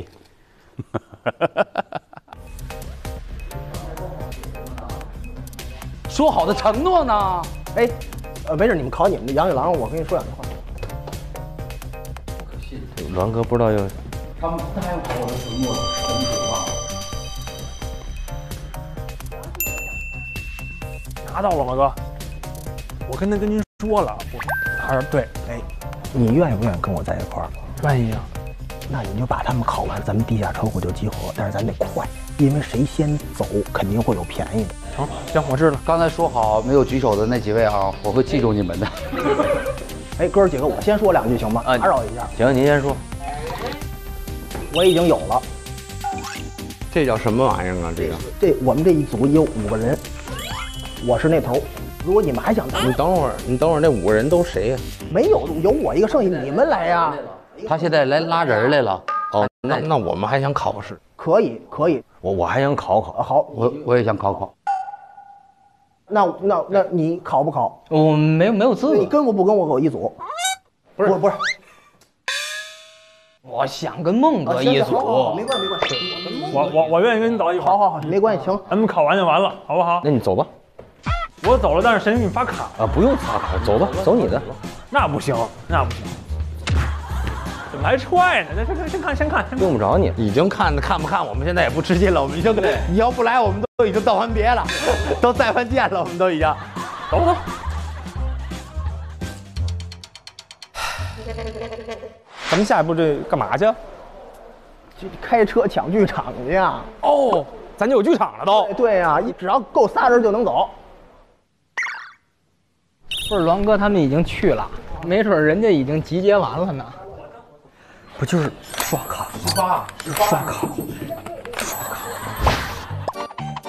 说好的承诺呢？ 哎。呃，没事，你们考你们的杨玉郎，我跟你说两句话。 可惜，栾哥不知道要。 他们待会儿的承诺纯属忘。拿到了吗，哥？我跟他跟您说了，我还是对。 哎，你愿意不愿意跟我在一块儿？ 愿意啊。 那你就把他们考完，咱们地下车库就集合，但是咱得快，因为谁先走肯定会有便宜的。 成，行，我知道。 刚才说好没有举手的那几位啊，我会记住你们的。 哎，哥儿几个，我先说两句行吗？打扰一下。 行，您先说。 我已经有了。 这叫什么玩意儿啊？这个？ 这我们这一组有五个人，我是那头。如果你们还想， 你等会儿，你等会儿，那五个人都谁呀？ 没有，有我一个，剩下你们来呀。 他现在来拉人来了。 哦，那那我们还想考试？ 可以，可以。 我我还想考考。 好， 我我也想考考。 那那那你考不考？ 我没有没有资格。 你跟我不跟我给我一组？不是不是。 我想跟孟哥一组。 没关系没关系。 我我我愿意跟你走一块。 好好好，没关系，行。 咱们考完就完了，好不好？ 那你走吧。 我走了，但是谁给你发卡啊？不用发卡，走吧，走你的。 那不行，那不行。怎么还踹呢？这这先看先看， 用不着你， 已经看看不看，我们现在也不吃劲了。我们已经，你要不来，我们都已经道完别了，都再完见了，我们都已经。 走走。咱们下一步这干嘛去？ 去开车抢剧场去呀！ 哦，咱就有剧场了都。 对呀，只要够仨人就能走。 不是栾哥他们已经去了，没准人家已经集结完了呢。 不就是刷卡吗？刷卡，刷卡。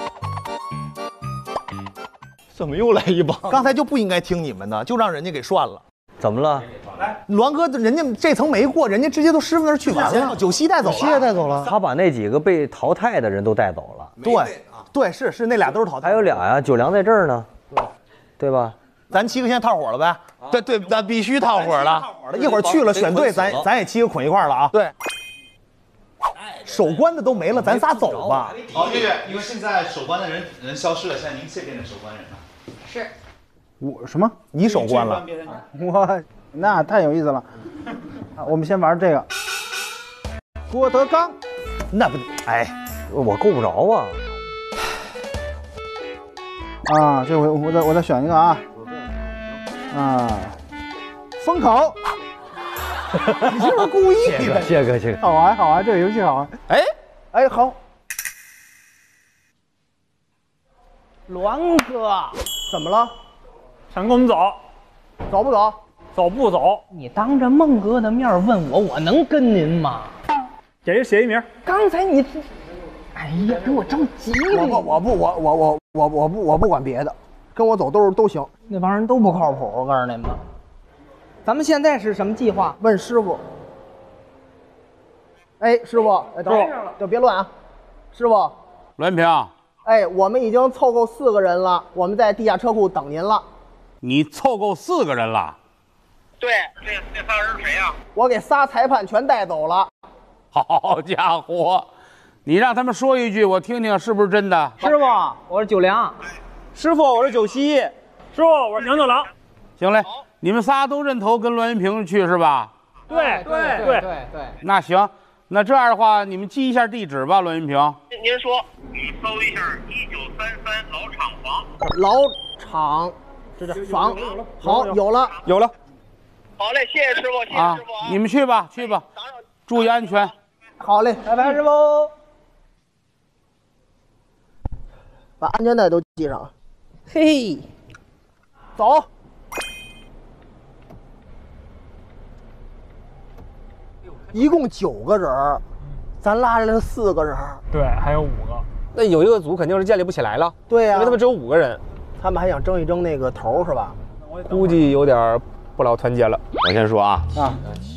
怎么又来一帮？刚才就不应该听你们的，就让人家给涮了。 怎么了？ 栾哥，人家这层没过，人家直接都师傅那儿去完了，九西带走了， 九西也带走了。他把那几个被淘汰的人都带走了。 对，对，是是，那俩都是淘汰。 还有俩呀，九良在这儿呢，对吧？ 咱七个现在套伙了呗？ 对对，咱必须套伙了。 一会儿去了选队，咱咱也七个捆一块了啊。对。守关的都没了，咱仨走吧。 好，月月，因为现在守关的人人消失了，现在您这边的守关人呢？ 是。 我什么？ 你守关了？ 我那太有意思了。啊，我们先玩这个。郭德纲， 那不哎， 我够不着啊。 啊，这回我再我再选一个啊。啊，封口。你是不是故意的？ 谢哥，谢哥， 好玩好玩，这个游戏好玩。 哎哎，好。 栾哥， 怎么了？ 想跟我们走？ 走不走？ 走不走？ 你当着孟哥的面问我，我能跟您吗？ 给人写一名。 刚才你，哎呀，给我着急了。 我我不我我我我我不我不管别的，跟我走都是都行。 那帮人都不靠谱，我告诉你们。咱们现在是什么计划？ 问师傅。哎，师傅，哎，等会儿就别乱啊，师傅。 栾平， 哎，我们已经凑够四个人了，我们在地下车库等您了。 你凑够四个人了？ 对，这这仨人是谁呀？我给仨裁判全带走了。 好家伙，你让他们说一句，我听听是不是真的？ 师傅，我是九良。 师傅，我是九溪。 师傅，我是杨九郎。 行嘞，你们仨都认头跟栾云平去是吧？ 对对对对对。 那行，那这样的话，你们记一下地址吧，栾云平。 您说， 你搜一下一九三三老厂房。 老厂，这是房。好，有了， 有了。 好嘞，谢谢师傅，谢谢啊师傅啊。 你们去吧，去吧，注意安全。 好嘞， 拜拜，师傅。 把安全带都系上。 嘿， 走。一共九个人，咱拉来了四个人。 对，还有五个。 那有一个组肯定是建立不起来了。 对呀、啊， 因为他们只有五个人， 他们还想争一争那个头是吧？ 估计有点不老团结了。 我先说啊啊，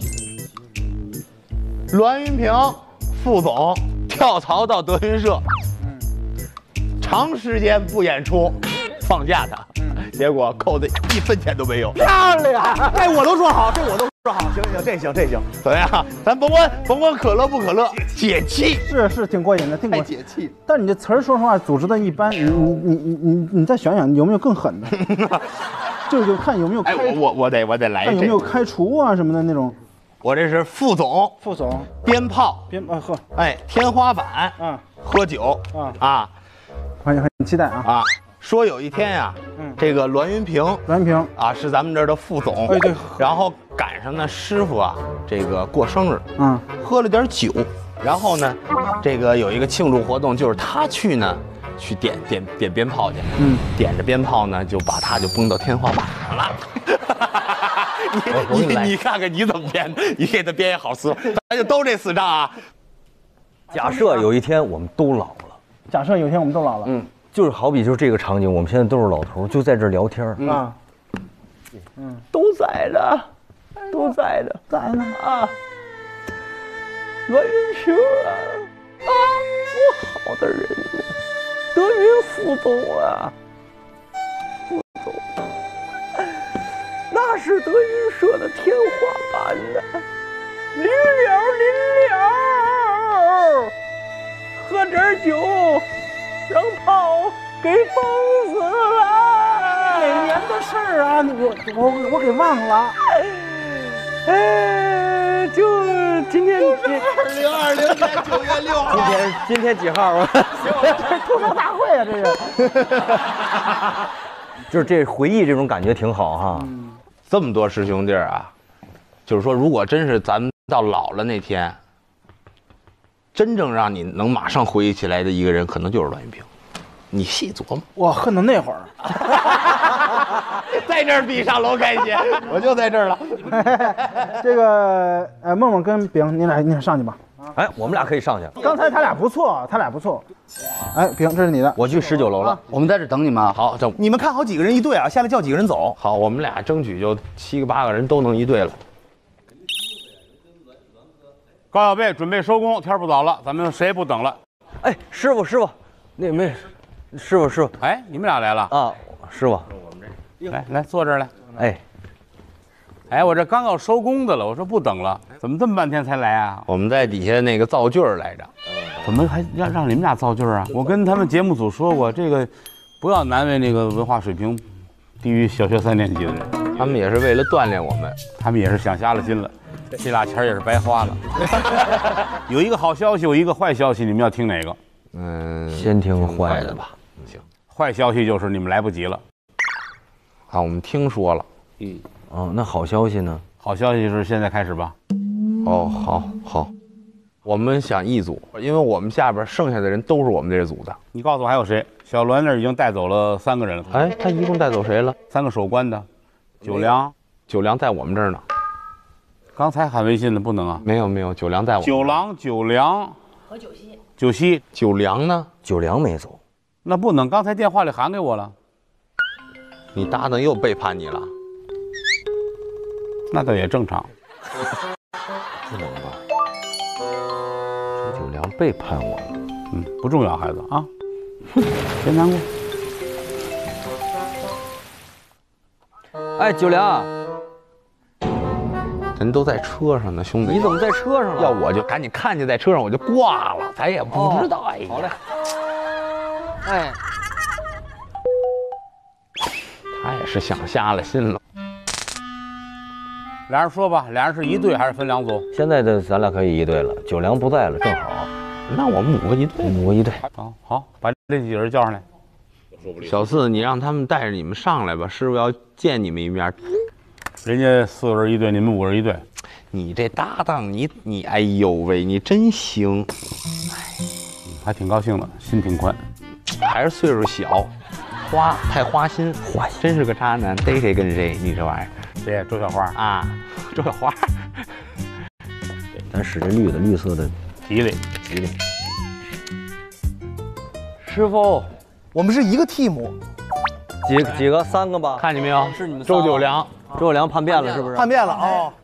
栾云平副总跳槽到德云社，长时间不演出，放假他，结果扣的一分钱都没有。 漂亮！ 哎，我都说好，这我都说好，行行，这行这行， 怎么样？咱甭管甭管可乐不可乐，解气是是挺过瘾的，挺过瘾。 解气。 但你这词儿说实话组织的一般，你你你你你你再想想有没有更狠的？就就看有没有开， 哎，我我得我得来， 看有没有开除啊什么的那种。 我这是副总， 副总， 鞭炮， 鞭啊呵， 哎，天花板， 嗯， 喝酒， 啊啊， 很很期待啊啊！说有一天呀，嗯，这个栾云平， 栾云平啊是咱们这儿的副总， 哎对， 然后赶上呢师傅啊这个过生日， 嗯， 喝了点酒，然后呢，这个有一个庆祝活动，就是他去呢。去点点点鞭炮去，嗯，点着鞭炮呢，就把他就崩到天花板上了。你你你看看你怎么编的，你给他编一好词，咱就都这四张啊。 假设有一天我们都老了， 假设有一天我们都老了， 嗯，就是好比就是这个场景，我们现在都是老头，就在这聊天啊， 嗯，都在的，都在的， 在呢啊。栾云平啊，啊，多好的人呢。德云副总啊，副总，那是德云社的天花板呢。临了临了，喝点酒，让炮给崩死了。 哪年的事儿啊？我我我给忘了。 哎，就今天这二零二零年九月六号。 今天今天几号啊？ 这吐槽大会啊，这是。 就是这回忆这种感觉挺好哈。 嗯、这么多师兄弟啊，就是说，如果真是咱们到老了那天，真正让你能马上回忆起来的一个人，可能就是栾云平。你细琢磨。 我恨到那会儿。 在这儿比上楼开鞋，我就在这儿了。 这个呃，梦梦跟饼，你俩你俩上去吧。 哎，我们俩可以上去。 刚才他俩不错，他俩不错。哎，饼，这是你的。 我去十九楼了，我们在这等你们啊。 好，等你们看好几个人一队啊，下来叫几个人走。 好，我们俩争取就七个八个人都能一队了。 高小贝准备收工，天不早了，咱们谁也不等了。 哎，师傅师傅，那没，师傅师傅， 哎，你们俩来了啊，师傅。 来来，坐这儿来。 哎， 哎，我这刚要收工的了，我说不等了，怎么这么半天才来啊？ 我们在底下那个造句儿来着， 怎么还让让你们俩造句儿啊？我跟他们节目组说过，这个不要难为那个文化水平低于小学三年级的人。 他们也是为了锻炼我们， 他们也是想瞎了心了，这俩钱也是白花了。有一个好消息，有一个坏消息，你们要听哪个？ 嗯， 先听坏的吧。 行， 坏消息就是你们来不及了。 啊，我们听说了。 嗯。哦，那好消息呢？ 好消息是现在开始吧。 哦，好，好。我们想一组，因为我们下边剩下的人都是我们这组的。 你告诉我还有谁？小栾那儿已经带走了三个人了。 哎，他一共带走谁了？ 三个守关的，九良， 九良在我们这儿呢。 刚才喊微信的不能啊？ 没有没有，九良在我们。 九郎、九良和九溪。 九溪， 九良呢？ 九良没走， 那不能。刚才电话里喊给我了。 你搭档又背叛你了？ 那倒也正常。 不能吧？九良背叛我了。 嗯，不重要，孩子啊，别难过。 哎，九良， 人都在车上呢，兄弟。 你怎么在车上了？ 要我就赶紧看见在车上我就挂了，咱也不知道。 哦、 哎呀， 好嘞。哎， 他也是想瞎了心了。 俩人说吧，俩人是一队还是分两组？ 现在的咱俩可以一队了，九良不在了，正好。 那我们五个一队， 五个一队。 好，好，把这几个人叫上来。 小四，你让他们带着你们上来吧，师傅要见你们一面。 人家四个人一队，你们五个人一队。 你这搭档，你你，哎呦喂，你真行。 哎，还挺高兴的，心挺宽。 还是岁数小，花太花心，花心真是个渣男，逮谁跟谁。你这玩意儿。 谁？周小花啊，周小花。 咱使这绿的，绿色的， 吉利， 吉利。师傅， 我们是一个 team， 几几个？三个吧？ 看见没有？ 是你们周九良， 周九良叛变了是不是？ 叛变了哦。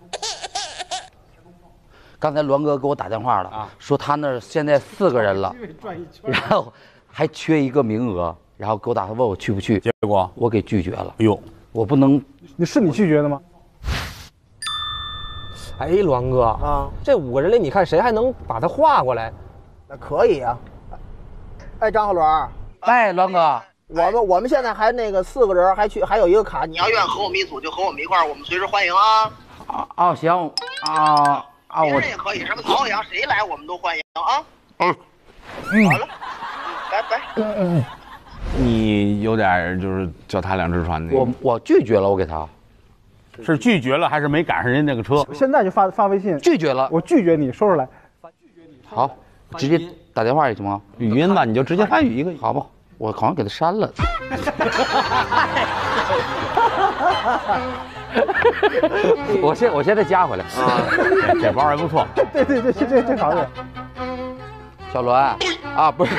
刚才栾哥给我打电话了，啊、说他那儿现在四个人了，然后还缺一个名额，然后给我打电话问我去不去， 结果我给拒绝了。 哎呦， 我不能， 你是你拒绝的吗？ 哎，栾哥啊，这五个人里，你看谁还能把他画过来？ 那可以啊。哎，张鹤伦， 哎，栾哥， 我们我们现在还那个四个人，还去还有一个卡，你要愿和我们一组就和我们一块儿，我们随时欢迎啊。 啊啊行啊啊， 别人也可以，什么曹阳谁来我们都欢迎啊。 嗯嗯，好了，拜拜。 嗯嗯。 你有点就是叫他两只船的。 我我拒绝了，我给他。 是拒绝了还是没赶上人那个车？ 现在就发发微信。 拒绝了， 我拒绝你，说出来。 好，直接打电话也行吗？ 语音吧，你就直接发语一个。 好吧，我好像给他删了。我现我现在加回来啊，这包还不错。 对对对，这这这好点。 小栾啊，不是。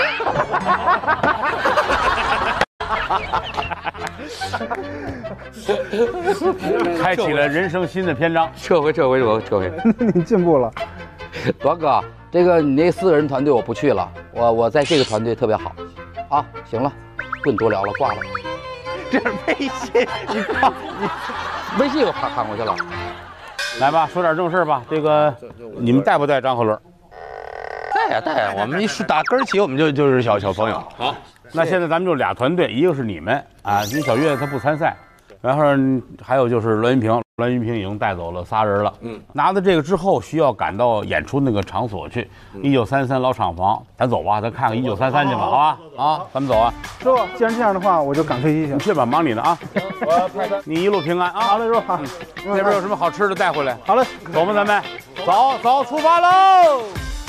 开启了人生新的篇章。 撤回，撤回，我撤回。 你进步了， 栾哥，这个你那四个人团队我不去了，我我在这个团队特别好。啊，行了，不跟你多聊了，挂了。 这是微信，你看你微信我看看过去了。 来吧，说点正事吧。这个你们带不带张鹤伦？ 带呀带呀，我们一打根儿起，我们就就是小小朋友。 好，那现在咱们就俩团队，一个是你们啊，因为小岳他不参赛，然后还有就是栾云平，栾云平已经带走了仨人了。嗯，拿到这个之后，需要赶到演出那个场所去，一九三三老厂房，咱走吧，咱看看一九三三去吧，好吧？啊，咱们走啊。 师傅，既然这样的话，我就赶飞机去。 你去吧，忙你的啊。你一路平安啊。 好嘞，师傅。好， 那边有什么好吃的带回来。 好嘞， 走吧，咱们走走，出发喽。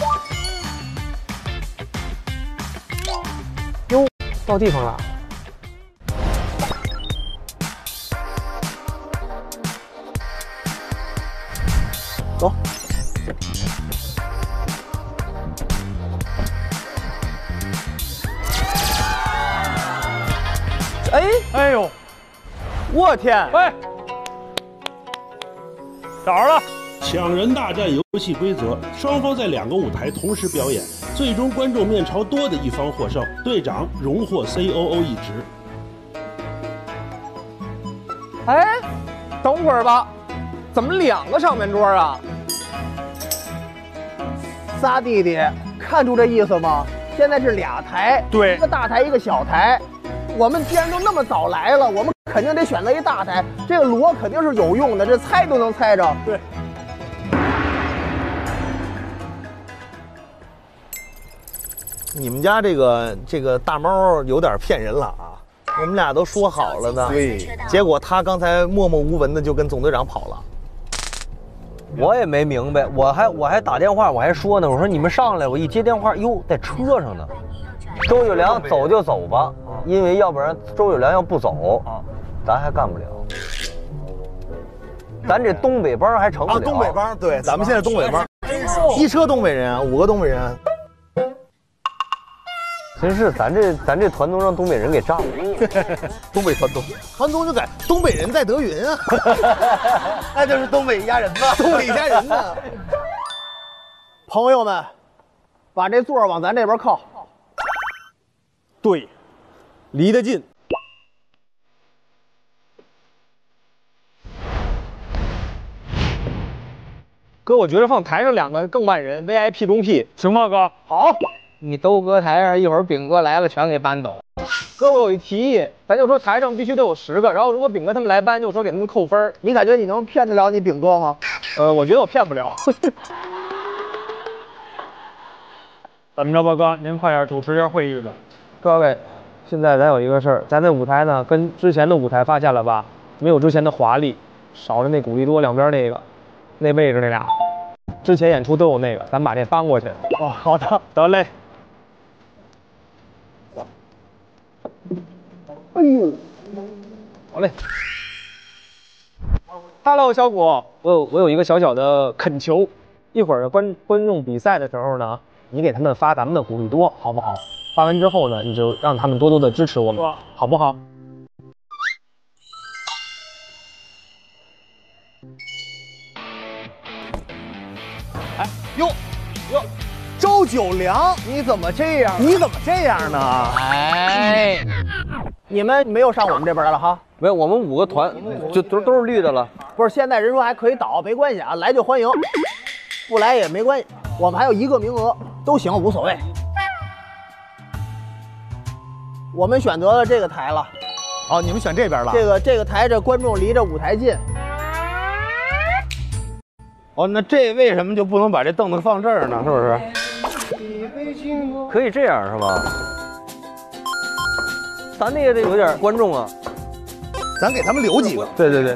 哟，到地方了。 走。 哎哎呦， 我天！ 喂，找着了。 抢人大战游戏规则：双方在两个舞台同时表演，最终观众面朝多的一方获胜，队长荣获 C O O 一职。 哎，等会儿吧，怎么两个上面桌啊？ 仨弟弟，看出这意思吗？现在是俩台， 对， 一个大台，一个小台。我们既然都那么早来了，我们肯定得选择一大台，这个锣肯定是有用的，这猜都能猜着。 对。 你们家这个这个大猫有点骗人了啊！我们俩都说好了的， 对， 结果他刚才默默无闻的就跟总队长跑了。 我也没明白，我还我还打电话，我还说呢，我说你们上来，我一接电话，哟，在车上呢。周友良走就走吧，因为要不然周友良要不走，咱还干不了。咱这东北帮还成不了。 啊，东北帮，对，咱们现在东北帮，一车东北人，五个东北人。 真是，咱这咱这团综让东北人给炸了。 东北团综，团综就改东北人在德云啊，那就是东北一家人嘛，东北一家人呢。 朋友们，把这座往咱这边靠。 对，离得近。 哥，我觉得放台上两个更万人 ，V I P 中 P， 行吗？哥， 好。你都搁台上，一会儿炳哥来了，全给搬走。哥，我有一提议，咱就说台上必须得有十个，然后如果炳哥他们来搬，就说给他们扣分。你感觉你能骗得了你炳哥吗？ 呃，我觉得我骗不了。怎么着吧，哥，您快点主持一下会议吧。 各位，现在咱有一个事儿，咱那舞台呢，跟之前的舞台发现了吧，没有之前的华丽，少了那古力多两边那个，那位置那俩，之前演出都有那个，咱把这搬过去。 哦，好的， 得嘞。哎呦，好嘞。Hello， 小谷，我有我有一个小小的恳求，一会儿观观众比赛的时候呢，你给他们发咱们的鼓励多，好不好？发完之后呢，你就让他们多多的支持我们，好不好？ 哎呦哟，周九良， 你怎么这样？ 你怎么这样呢？ 哎，你们没有上我们这边来了哈？ 没有，我们五个团就都都是绿的了。 不是，现在人说还可以倒，没关系啊，来就欢迎，不来也没关系，我们还有一个名额，都行，无所谓。我们选择了这个台了。 哦，你们选这边了。 这个这个台这观众离着舞台近。 哦，那这为什么就不能把这凳子放这儿呢？是不是？ 可以这样是吧？咱那个得有点观众啊， 咱给他们留几个。 对对对。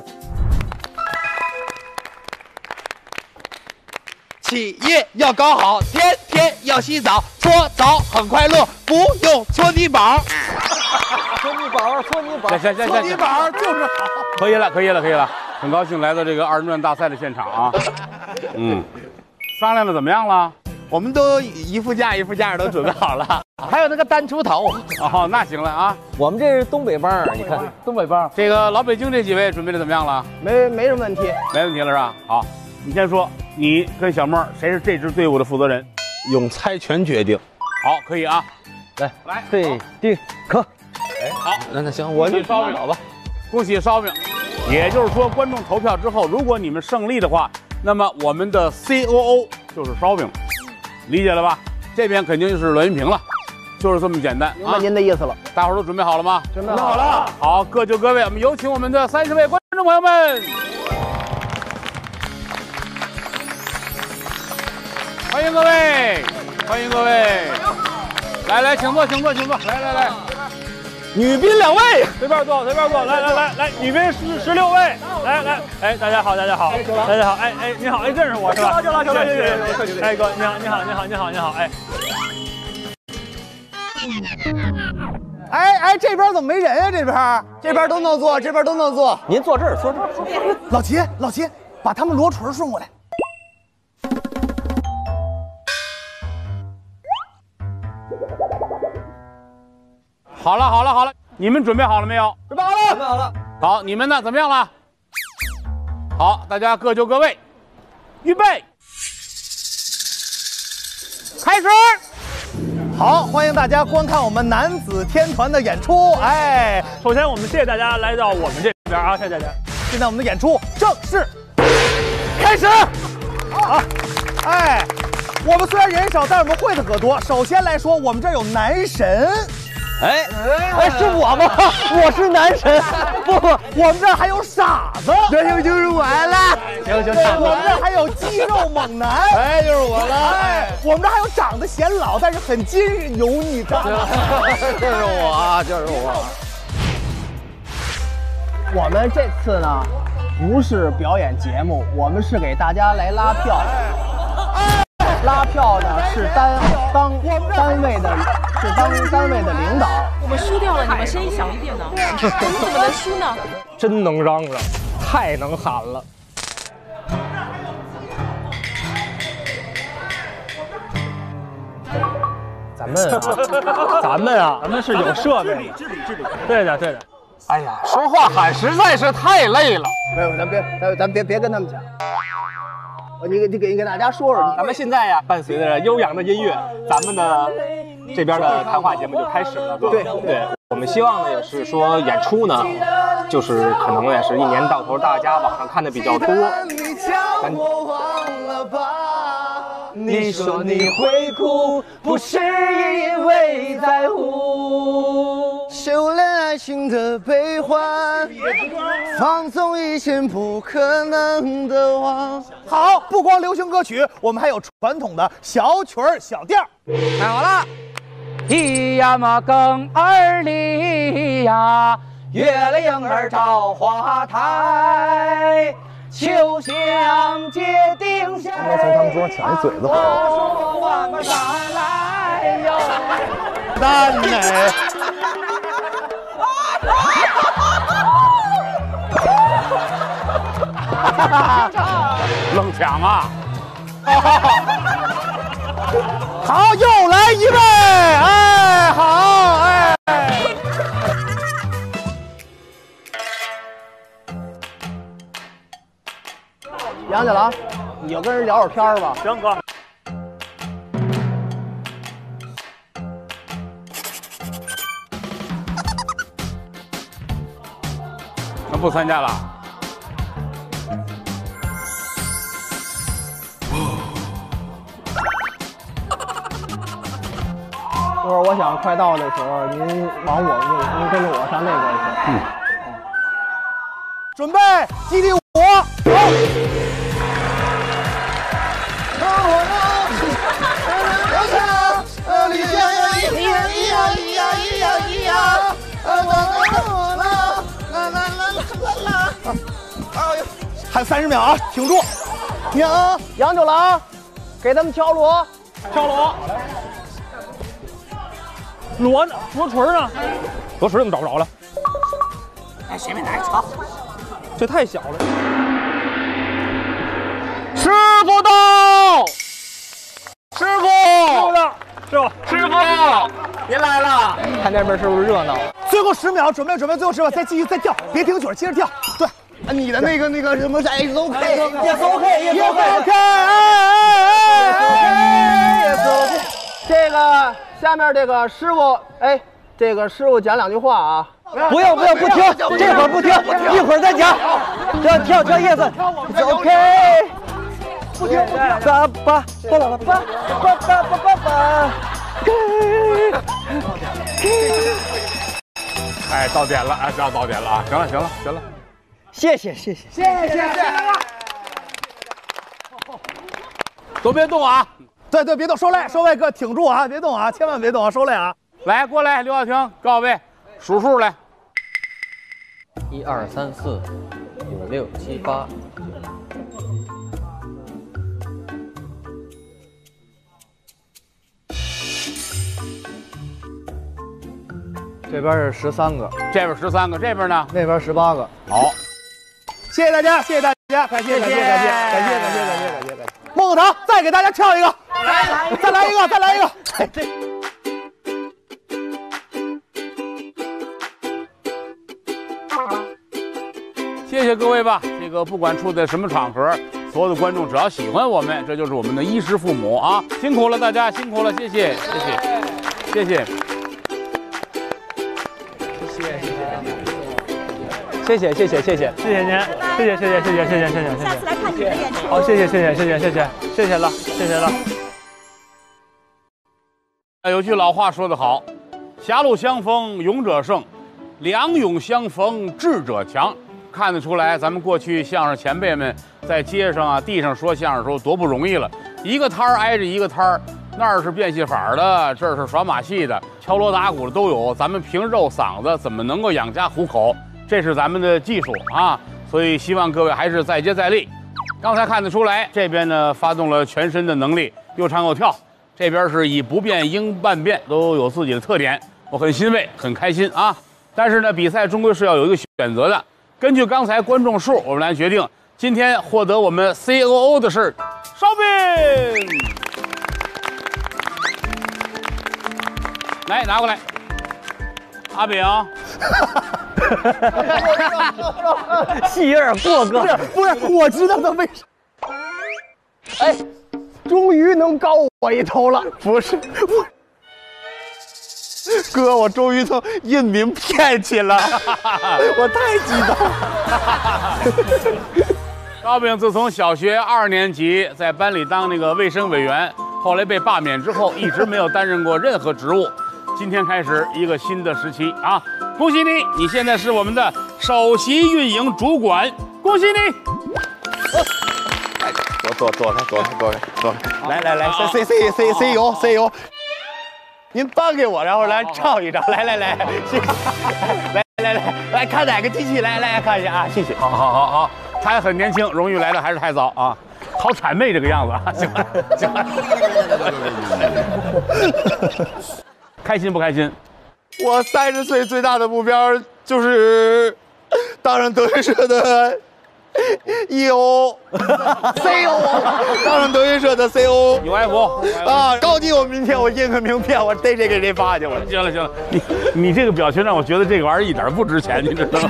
起夜要搞好，天天要洗澡，搓澡很快乐，不用搓泥宝。 搓泥宝，搓泥宝， 行行行， 搓泥宝就是好。 可以了，可以了，可以了。很高兴来到这个二人转大赛的现场啊。嗯，商量的怎么样了？ 我们都一副架一副架都准备好了， 还有那个单出头。 哦，那行了啊。 我们这是东北帮，你看东北帮。这个老北京这几位准备的怎么样了？ 没没什么问题， 没问题了是吧？好，你先说，你跟小莫谁是这支队伍的负责人？ 用猜拳决定。 好，可以啊。 来来， 对定可。 哎，好， 那那行，我就烧饼吧。恭喜烧饼。也就是说，观众投票之后，如果你们胜利的话，那么我们的 C O O 就是烧饼，理解了吧？这边肯定就是栾云平了，就是这么简单。 明白您的意思了。 大伙儿都准备好了吗？ 准备好了。 好，各就各位，我们有请我们的三十位观众朋友们，欢迎各位，欢迎各位，来来，请坐，请坐，请坐，来来来。 女宾两位，随便坐，随便坐，来来来来，女宾十十六位，来来，哎，大家好，大家好，大家好，哎哎，你好，哎，认识我是吧？ 行了行了行了谢谢，哎哥，你好，你好，你好，你好，你好，哎， 哎哎，这边怎么没人啊？这边这边都能坐，这边都能坐。 您坐这儿，坐这儿。 老齐，老齐，把他们罗锤送过来。 好了好了好了，你们准备好了没有？ 准备好了， 准备好了。 好，你们呢？怎么样了？好，大家各就各位，预备，开始。 好，欢迎大家观看我们男子天团的演出。哎， 首先我们谢谢大家来到我们这边啊，谢谢大家。 现在我们的演出正式开始。好，哎，我们虽然人少，但是我们会的可多。首先来说，我们这儿有男神。 哎哎，是我吗？我是男神。不不， 我们这儿还有傻子， 这就就是我了。行行， 我们这儿还有肌肉猛男， 哎，就是我了。 哎，我们这儿还有长得显老但是很精神油腻的， 就是我，就是我。 我们这次呢，不是表演节目，我们是给大家来拉票。拉票呢是单当单位的，是当单位的领导。 我们输掉了，你们声音小一点呢？怎么能输呢？ 真能嚷嚷，太能喊了。咱们啊，咱们啊， 咱们是有设备的。 治理治理。 对的对的。 哎呀，说话喊实在是太累了。没有，咱别咱咱别别跟他们讲。你你给你给大家说说， 咱们现在呀，伴随着悠扬的音乐，咱们的这边的谈话节目就开始了。 对对，我们希望呢也是说演出呢，就是可能也是一年到头大家网上看的比较多。咱你说你会哭，不是因为在乎，修炼爱情的悲欢，放纵以前不可能的忘。 好，不光流行歌曲，我们还有传统的小曲儿、小调。 看好了，咿呀嘛更儿里呀，月了影儿照花台。秋香结定下， 我从他们桌上抢一嘴子。 说万马山来哟， 蛋呢？ 愣抢啊！ 好，又来一位，哎，好，哎。 杨家郎，你就跟人聊会儿天儿吧。 行哥。 那不参加了。 一会儿我想快到的时候，您往我那，您跟着我上那边去。嗯。 准备，基地五，走。还有三十秒啊，挺住！ 杨杨九郎，给他们敲锣， 敲锣。锣呢？锣锤呢？ 螺锤怎么找不着了？ 哎，谁没拿敲？ 这太小了。 师傅到！师傅， 师傅到！师傅， 师傅，您来了。 看那边是不是热闹？ 最后十秒，准备准备，最后十秒，再继续再跳，别停曲，接着跳。对， 你的那个那个什么 ，yes OK，yes OK，yes OK， yes OK。这个下面这个师傅，哎，这个师傅讲两句话啊。 不用不用，不听，这会儿不听，一会儿再讲。跳跳跳叶子 ，OK。 不听不听， 叭叭叭叭叭叭叭叭叭叭。 哎，到点了，哎，要到点了啊！行了行了行了， 谢谢谢谢谢谢谢谢， 都别动啊！ 对对，别动，收肋收肋，哥挺住啊，别动啊，千万别动啊，收肋啊！ 来，过来，刘晓婷，告位，数数来。 一二三四五六七八。 这边是十三个， 这边十三个，这边呢？ 那边十八个。 好， 谢谢大家，谢谢大家，感谢感谢感谢感谢感谢感谢感谢感谢。孟鹤堂，再给大家跳一个，来，再来一个，再来一个。这。 谢谢各位吧，这个不管处在什么场合，所有的观众只要喜欢我们，这就是我们的衣食父母啊！辛苦了大家，辛苦了，谢谢谢谢谢谢。 谢谢谢谢谢谢谢谢谢谢您，谢谢谢谢谢谢谢谢谢谢谢。 下次来看你的演出。 好，谢谢谢谢谢谢谢谢谢谢了谢谢了。 有句老话说得好， 狭路相逢勇者胜，两勇相逢智者强。看得出来，咱们过去相声前辈们在街上啊、地上说相声的时候多不容易了，一个摊儿挨着一个摊儿，那儿是变戏法的，这儿是耍马戏的，敲锣打鼓的都有。咱们凭肉嗓子怎么能够养家糊口？这是咱们的技术啊！所以希望各位还是再接再厉。刚才看得出来，这边呢发动了全身的能力，又唱又跳。这边是以不变应万变，都有自己的特点，我很欣慰，很开心啊！但是呢，比赛终归是要有一个选择的。根据刚才观众数，我们来决定今天获得我们 C O O 的是烧饼。来，拿过来，阿炳。 戏有点过哥，不是不是，我知道他为什么。哎，终于能高我一头了。 不是，我哥，我终于从印名骗去了，我太激动了。 烧饼自从小学二年级在班里当那个卫生委员，后来被罢免之后，一直没有担任过任何职务。今天开始一个新的时期啊！恭喜你，你现在是我们的首席运营主管，恭喜你！ 坐坐坐开，坐开，坐开，坐开！来来来 ，C C C C U C U， 您颁给我，然后来照一照，来来来，谢谢。来来来来看哪个机器？来来看一下啊，谢谢。 好好好好，他还很年轻，荣誉来的还是太早啊，好谄媚这个样子啊！行了行了。开心不开心？ 我三十岁最大的目标就是当上德云社的 E O、C O， 当上德云社的 C O。 有爱国啊！高级，我明天我印个名片，我逮谁给谁发去。我行了行了，你你这个表情让我觉得这个玩意儿一点不值钱，你知道吗？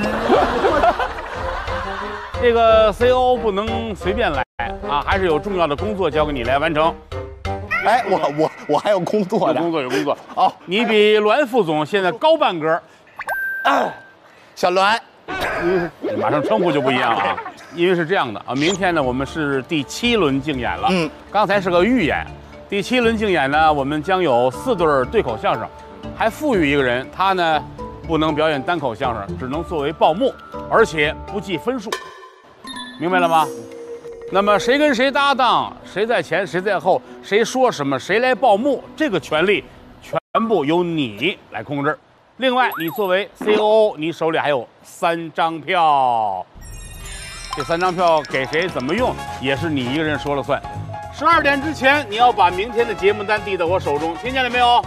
这个 C O 不能随便来啊，还是有重要的工作交给你来完成。 哎，我我我还有工作的，有工作有工作。哦，你比栾副总现在高半格。 啊，小栾， 嗯，马上称呼就不一样了啊。因为是这样的啊，明天呢我们是第七轮竞演了。嗯，刚才是个预演，第七轮竞演呢，我们将有四对对口相声，还赋予一个人，他呢不能表演单口相声，只能作为报幕，而且不计分数，明白了吗？那么谁跟谁搭档，谁在前谁在后，谁说什么谁来报幕，这个权利全部由你来控制。另外，你作为 C O O， 你手里还有三张票，这三张票给谁怎么用，也是你一个人说了算。十二点之前，你要把明天的节目单递到我手中，听见了没有？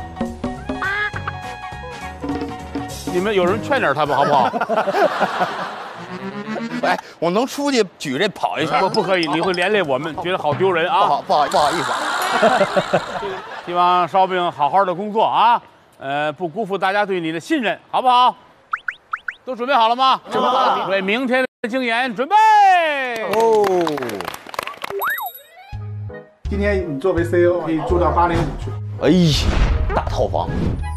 你们有人劝点他吧，好不好？ 哎，我能出去举这跑一下？ 不，不可以，你会连累我们，觉得好丢人啊！ 不好，不好，不好意思。 希望烧饼好好的工作啊，呃，不辜负大家对你的信任，好不好？都准备好了吗？准备好了。为明天的竞演准备。 哦。 今天你作为 C O 可以住到八零五去。 哎呀，大套房，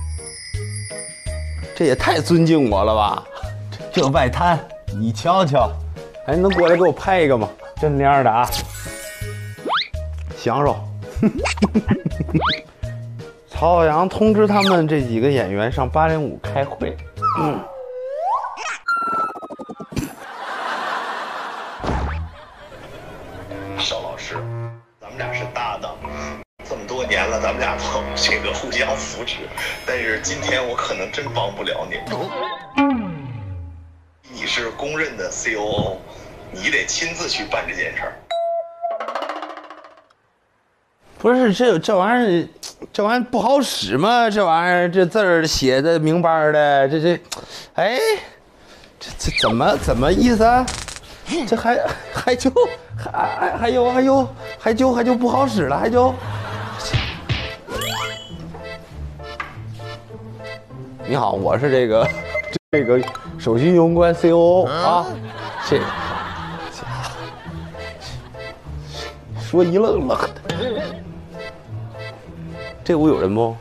这也太尊敬我了吧！这外滩。你瞧瞧，哎，能过来给我拍一个吗？真那样的啊，享受。曹阳通知他们这几个演员上八零五开会。嗯。 邵老师，咱们俩是搭档，这么多年了，咱们俩都这个互相扶持，但是今天我可能真帮不了你。你是公认的 C O O， 你得亲自去办这件事儿。 不是这这玩意儿，这玩意儿不好使吗？这玩意儿这字儿写的明白的，这这，哎，这这怎么怎么意思啊？这还还就还还还有还有还就还就不好使了，还就。你好，我是这个这个首席运营官 C O O 啊，这说一愣愣的。这屋有人不？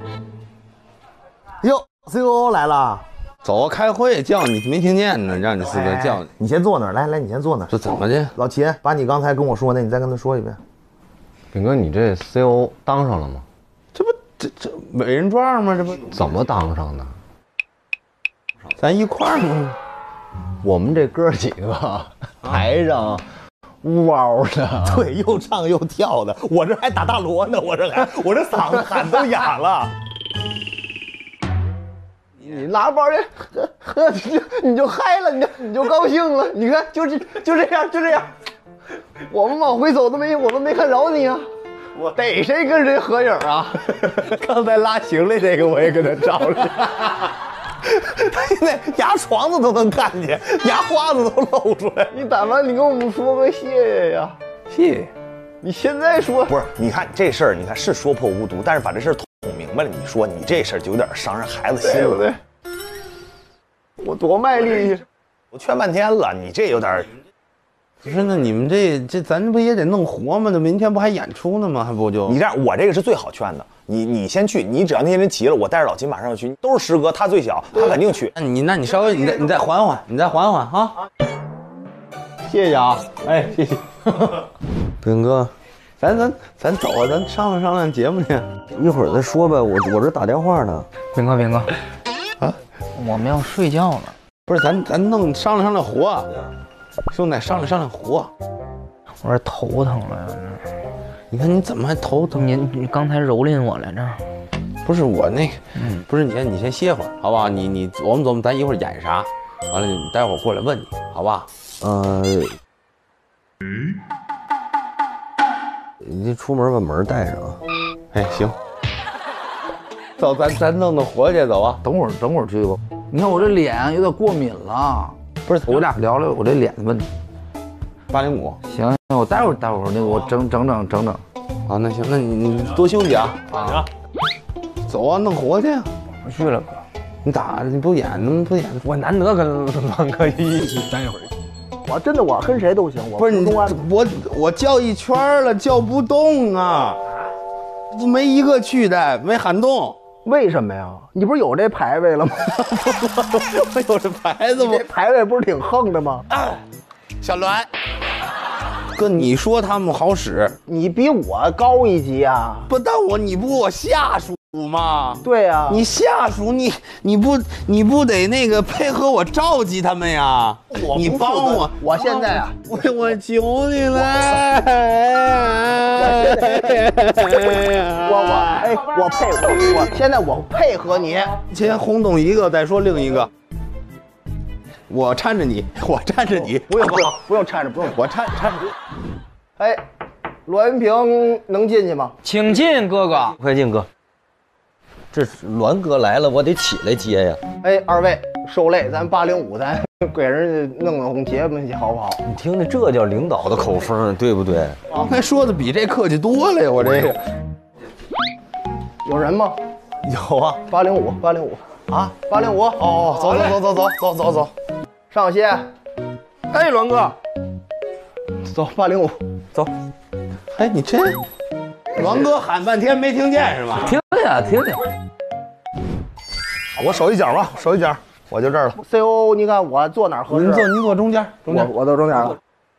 哟 ，C O O 来了， 走，开会叫你没听见呢，让你四个叫你。 你先坐那儿，来来，你先坐那儿。 这怎么的？ 老齐，把你刚才跟我说的，你再跟他说一遍。 炳哥，你这 C O O 当上了吗？ 这不这这美人状吗？这不怎么当上的？ 咱一块儿吗？ 我们这哥几个台上呜嗷的， 对，又唱又跳的，我这还打大锣呢，我这还我这嗓子喊都哑了。 你拿包去喝喝，你就嗨了，你就你就高兴了。你看，就是就这样，就这样。我们往回走都没，我们没看着你啊。我逮谁跟谁合影啊？ 刚才拉行李这个我也跟他照着。他现在牙床子都能看见，牙花子都露出来。 你但凡你跟我们说个谢谢呀， 谢谢。 你现在说不是？你看这事儿，你看是说破无毒，但是把这事儿捅明白了，你说你这事儿就有点伤人孩子心了， 对不对？我多卖力气， 我劝半天了，你这有点。 不是，那你们这这咱不也得弄活吗？那明天不还演出呢吗？还不就你这样，我这个是最好劝的。你你先去，你只要那些人齐了，我带着老秦马上就去。都是师哥，他最小，他肯定去。 那你那你稍微你再你再缓缓，你再缓缓啊！谢谢啊，哎，谢谢。 兵哥， 咱咱咱走啊，咱商量商量节目去。 一会儿再说呗，我我这打电话呢。 兵哥，兵哥， 啊， 我们要睡觉了。 不是，咱咱弄商量商量活。兄弟，商量商量活。 我这头疼了呀，这。 你看你怎么还头疼？ 你你刚才蹂躏我来着？ 不是我那个，嗯，不是你先你先歇会儿，好不好？你你琢磨琢磨，咱一会儿演啥，完了你待会儿过来问你，好吧？ 呃，你出门把门带上啊。 哎，行。走，咱咱弄弄活去，走啊！ 等会儿等会儿去吧。你看我这脸有点过敏了。不是，我俩聊聊我这脸的问题。 八零五， 行，我待会儿待会儿那个我整整整整整。 啊，那行，那你你多休息啊。 啊， 走啊，弄活去啊。 不去了，哥。 你咋你不演呢？不演？ 我难得跟栾哥一起待一会儿。 我真的我跟谁都行，我不是你我我叫一圈了，叫不动啊，不没一个去的，没喊动。 为什么呀？你不是有这排位了吗？ 我有这牌子吗？ 这排位不是挺横的吗？ 啊、小栾，哥，你说他们好使， 你比我高一级啊！ 不，但我你不我下属吗？ 对呀、啊， 你下属你你不你不得那个配合我召集他们呀？ 我你帮我， 我现在啊， 我我求你了， 我我哎，我配我我现在我配合你， 先轰动一个，再说另一个。我搀着你，我搀着你， 不用不用不用搀着，不用我搀搀着。 哎，栾云平能进去吗？ 请进，哥哥， 快进，哥。这栾哥来了，我得起来接呀。 哎，二位受累，咱八零五，咱给人家弄弄节目去，好不好？ 你听听，这叫领导的口风，对不对？ 刚才说的比这客气多了呀，我这个。 有人吗？ 有啊， 八零五，八零五啊，八零五。 哦，走走走走走走走走， 上歇。哎，栾哥，走，八零五，走。 哎，你这，栾哥喊半天没听见是吧？ 听见听见。 我守一角吧，守一角，我就这儿了。 C O O， 你看我坐哪儿合适？ 你坐你坐中间，中间， 我我坐中间了。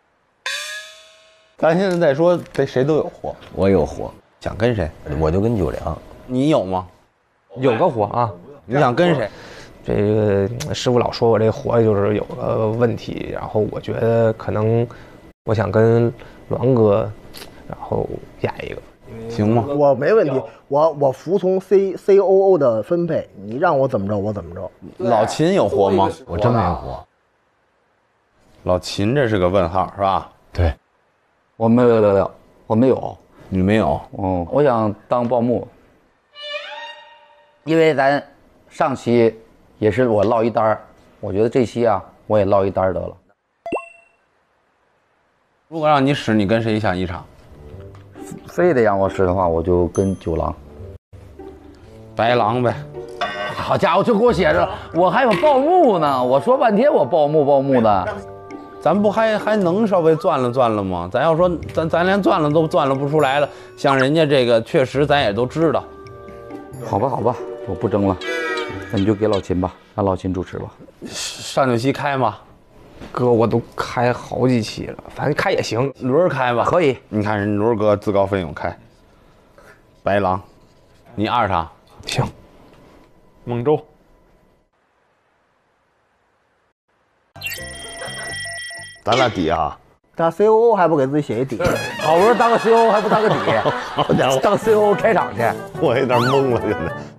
咱现在再说，谁谁都有活， 我有活， 想跟谁？ 我就跟九良。 你有吗？ 有个活啊。 你想跟谁？ 这个师傅老说我这活就是有个问题，然后我觉得可能我想跟栾哥，然后演一个。 行吗？ 我没问题，我我服从 C C O O 的分配，你让我怎么着我怎么着。 老秦有活吗？ 我真没活。 老秦这是个问号是吧？ 对，我没有没有，我没有， 你没有？ 嗯，我想当报幕，因为咱上期也是我落一单儿，我觉得这期啊我也落一单儿得了。 如果让你使，你跟谁想一场？ 非得让我使的话，我就跟九郎、 白狼呗。 好家伙，就给我写着，我还有报幕呢。我说半天我报幕报幕的， 咱不还还能稍微钻了钻了吗？咱要说咱咱连钻了都钻了不出来了，像人家这个确实咱也都知道。 好吧好吧，我不争了，那你就给老秦吧，让老秦主持吧。 上九期开吗？ 哥，我都开好几期了，反正开也行， 轮开吧， 可以。 你看人轮哥自告奋勇开，白狼， 你二场。 行。蒙州。 咱俩底啊。 当 C O O 还不给自己写一底？ 好不容易当个 C O O 还不当个底？ 好家伙， 当 C O O 开场去。 我有点懵了，现在。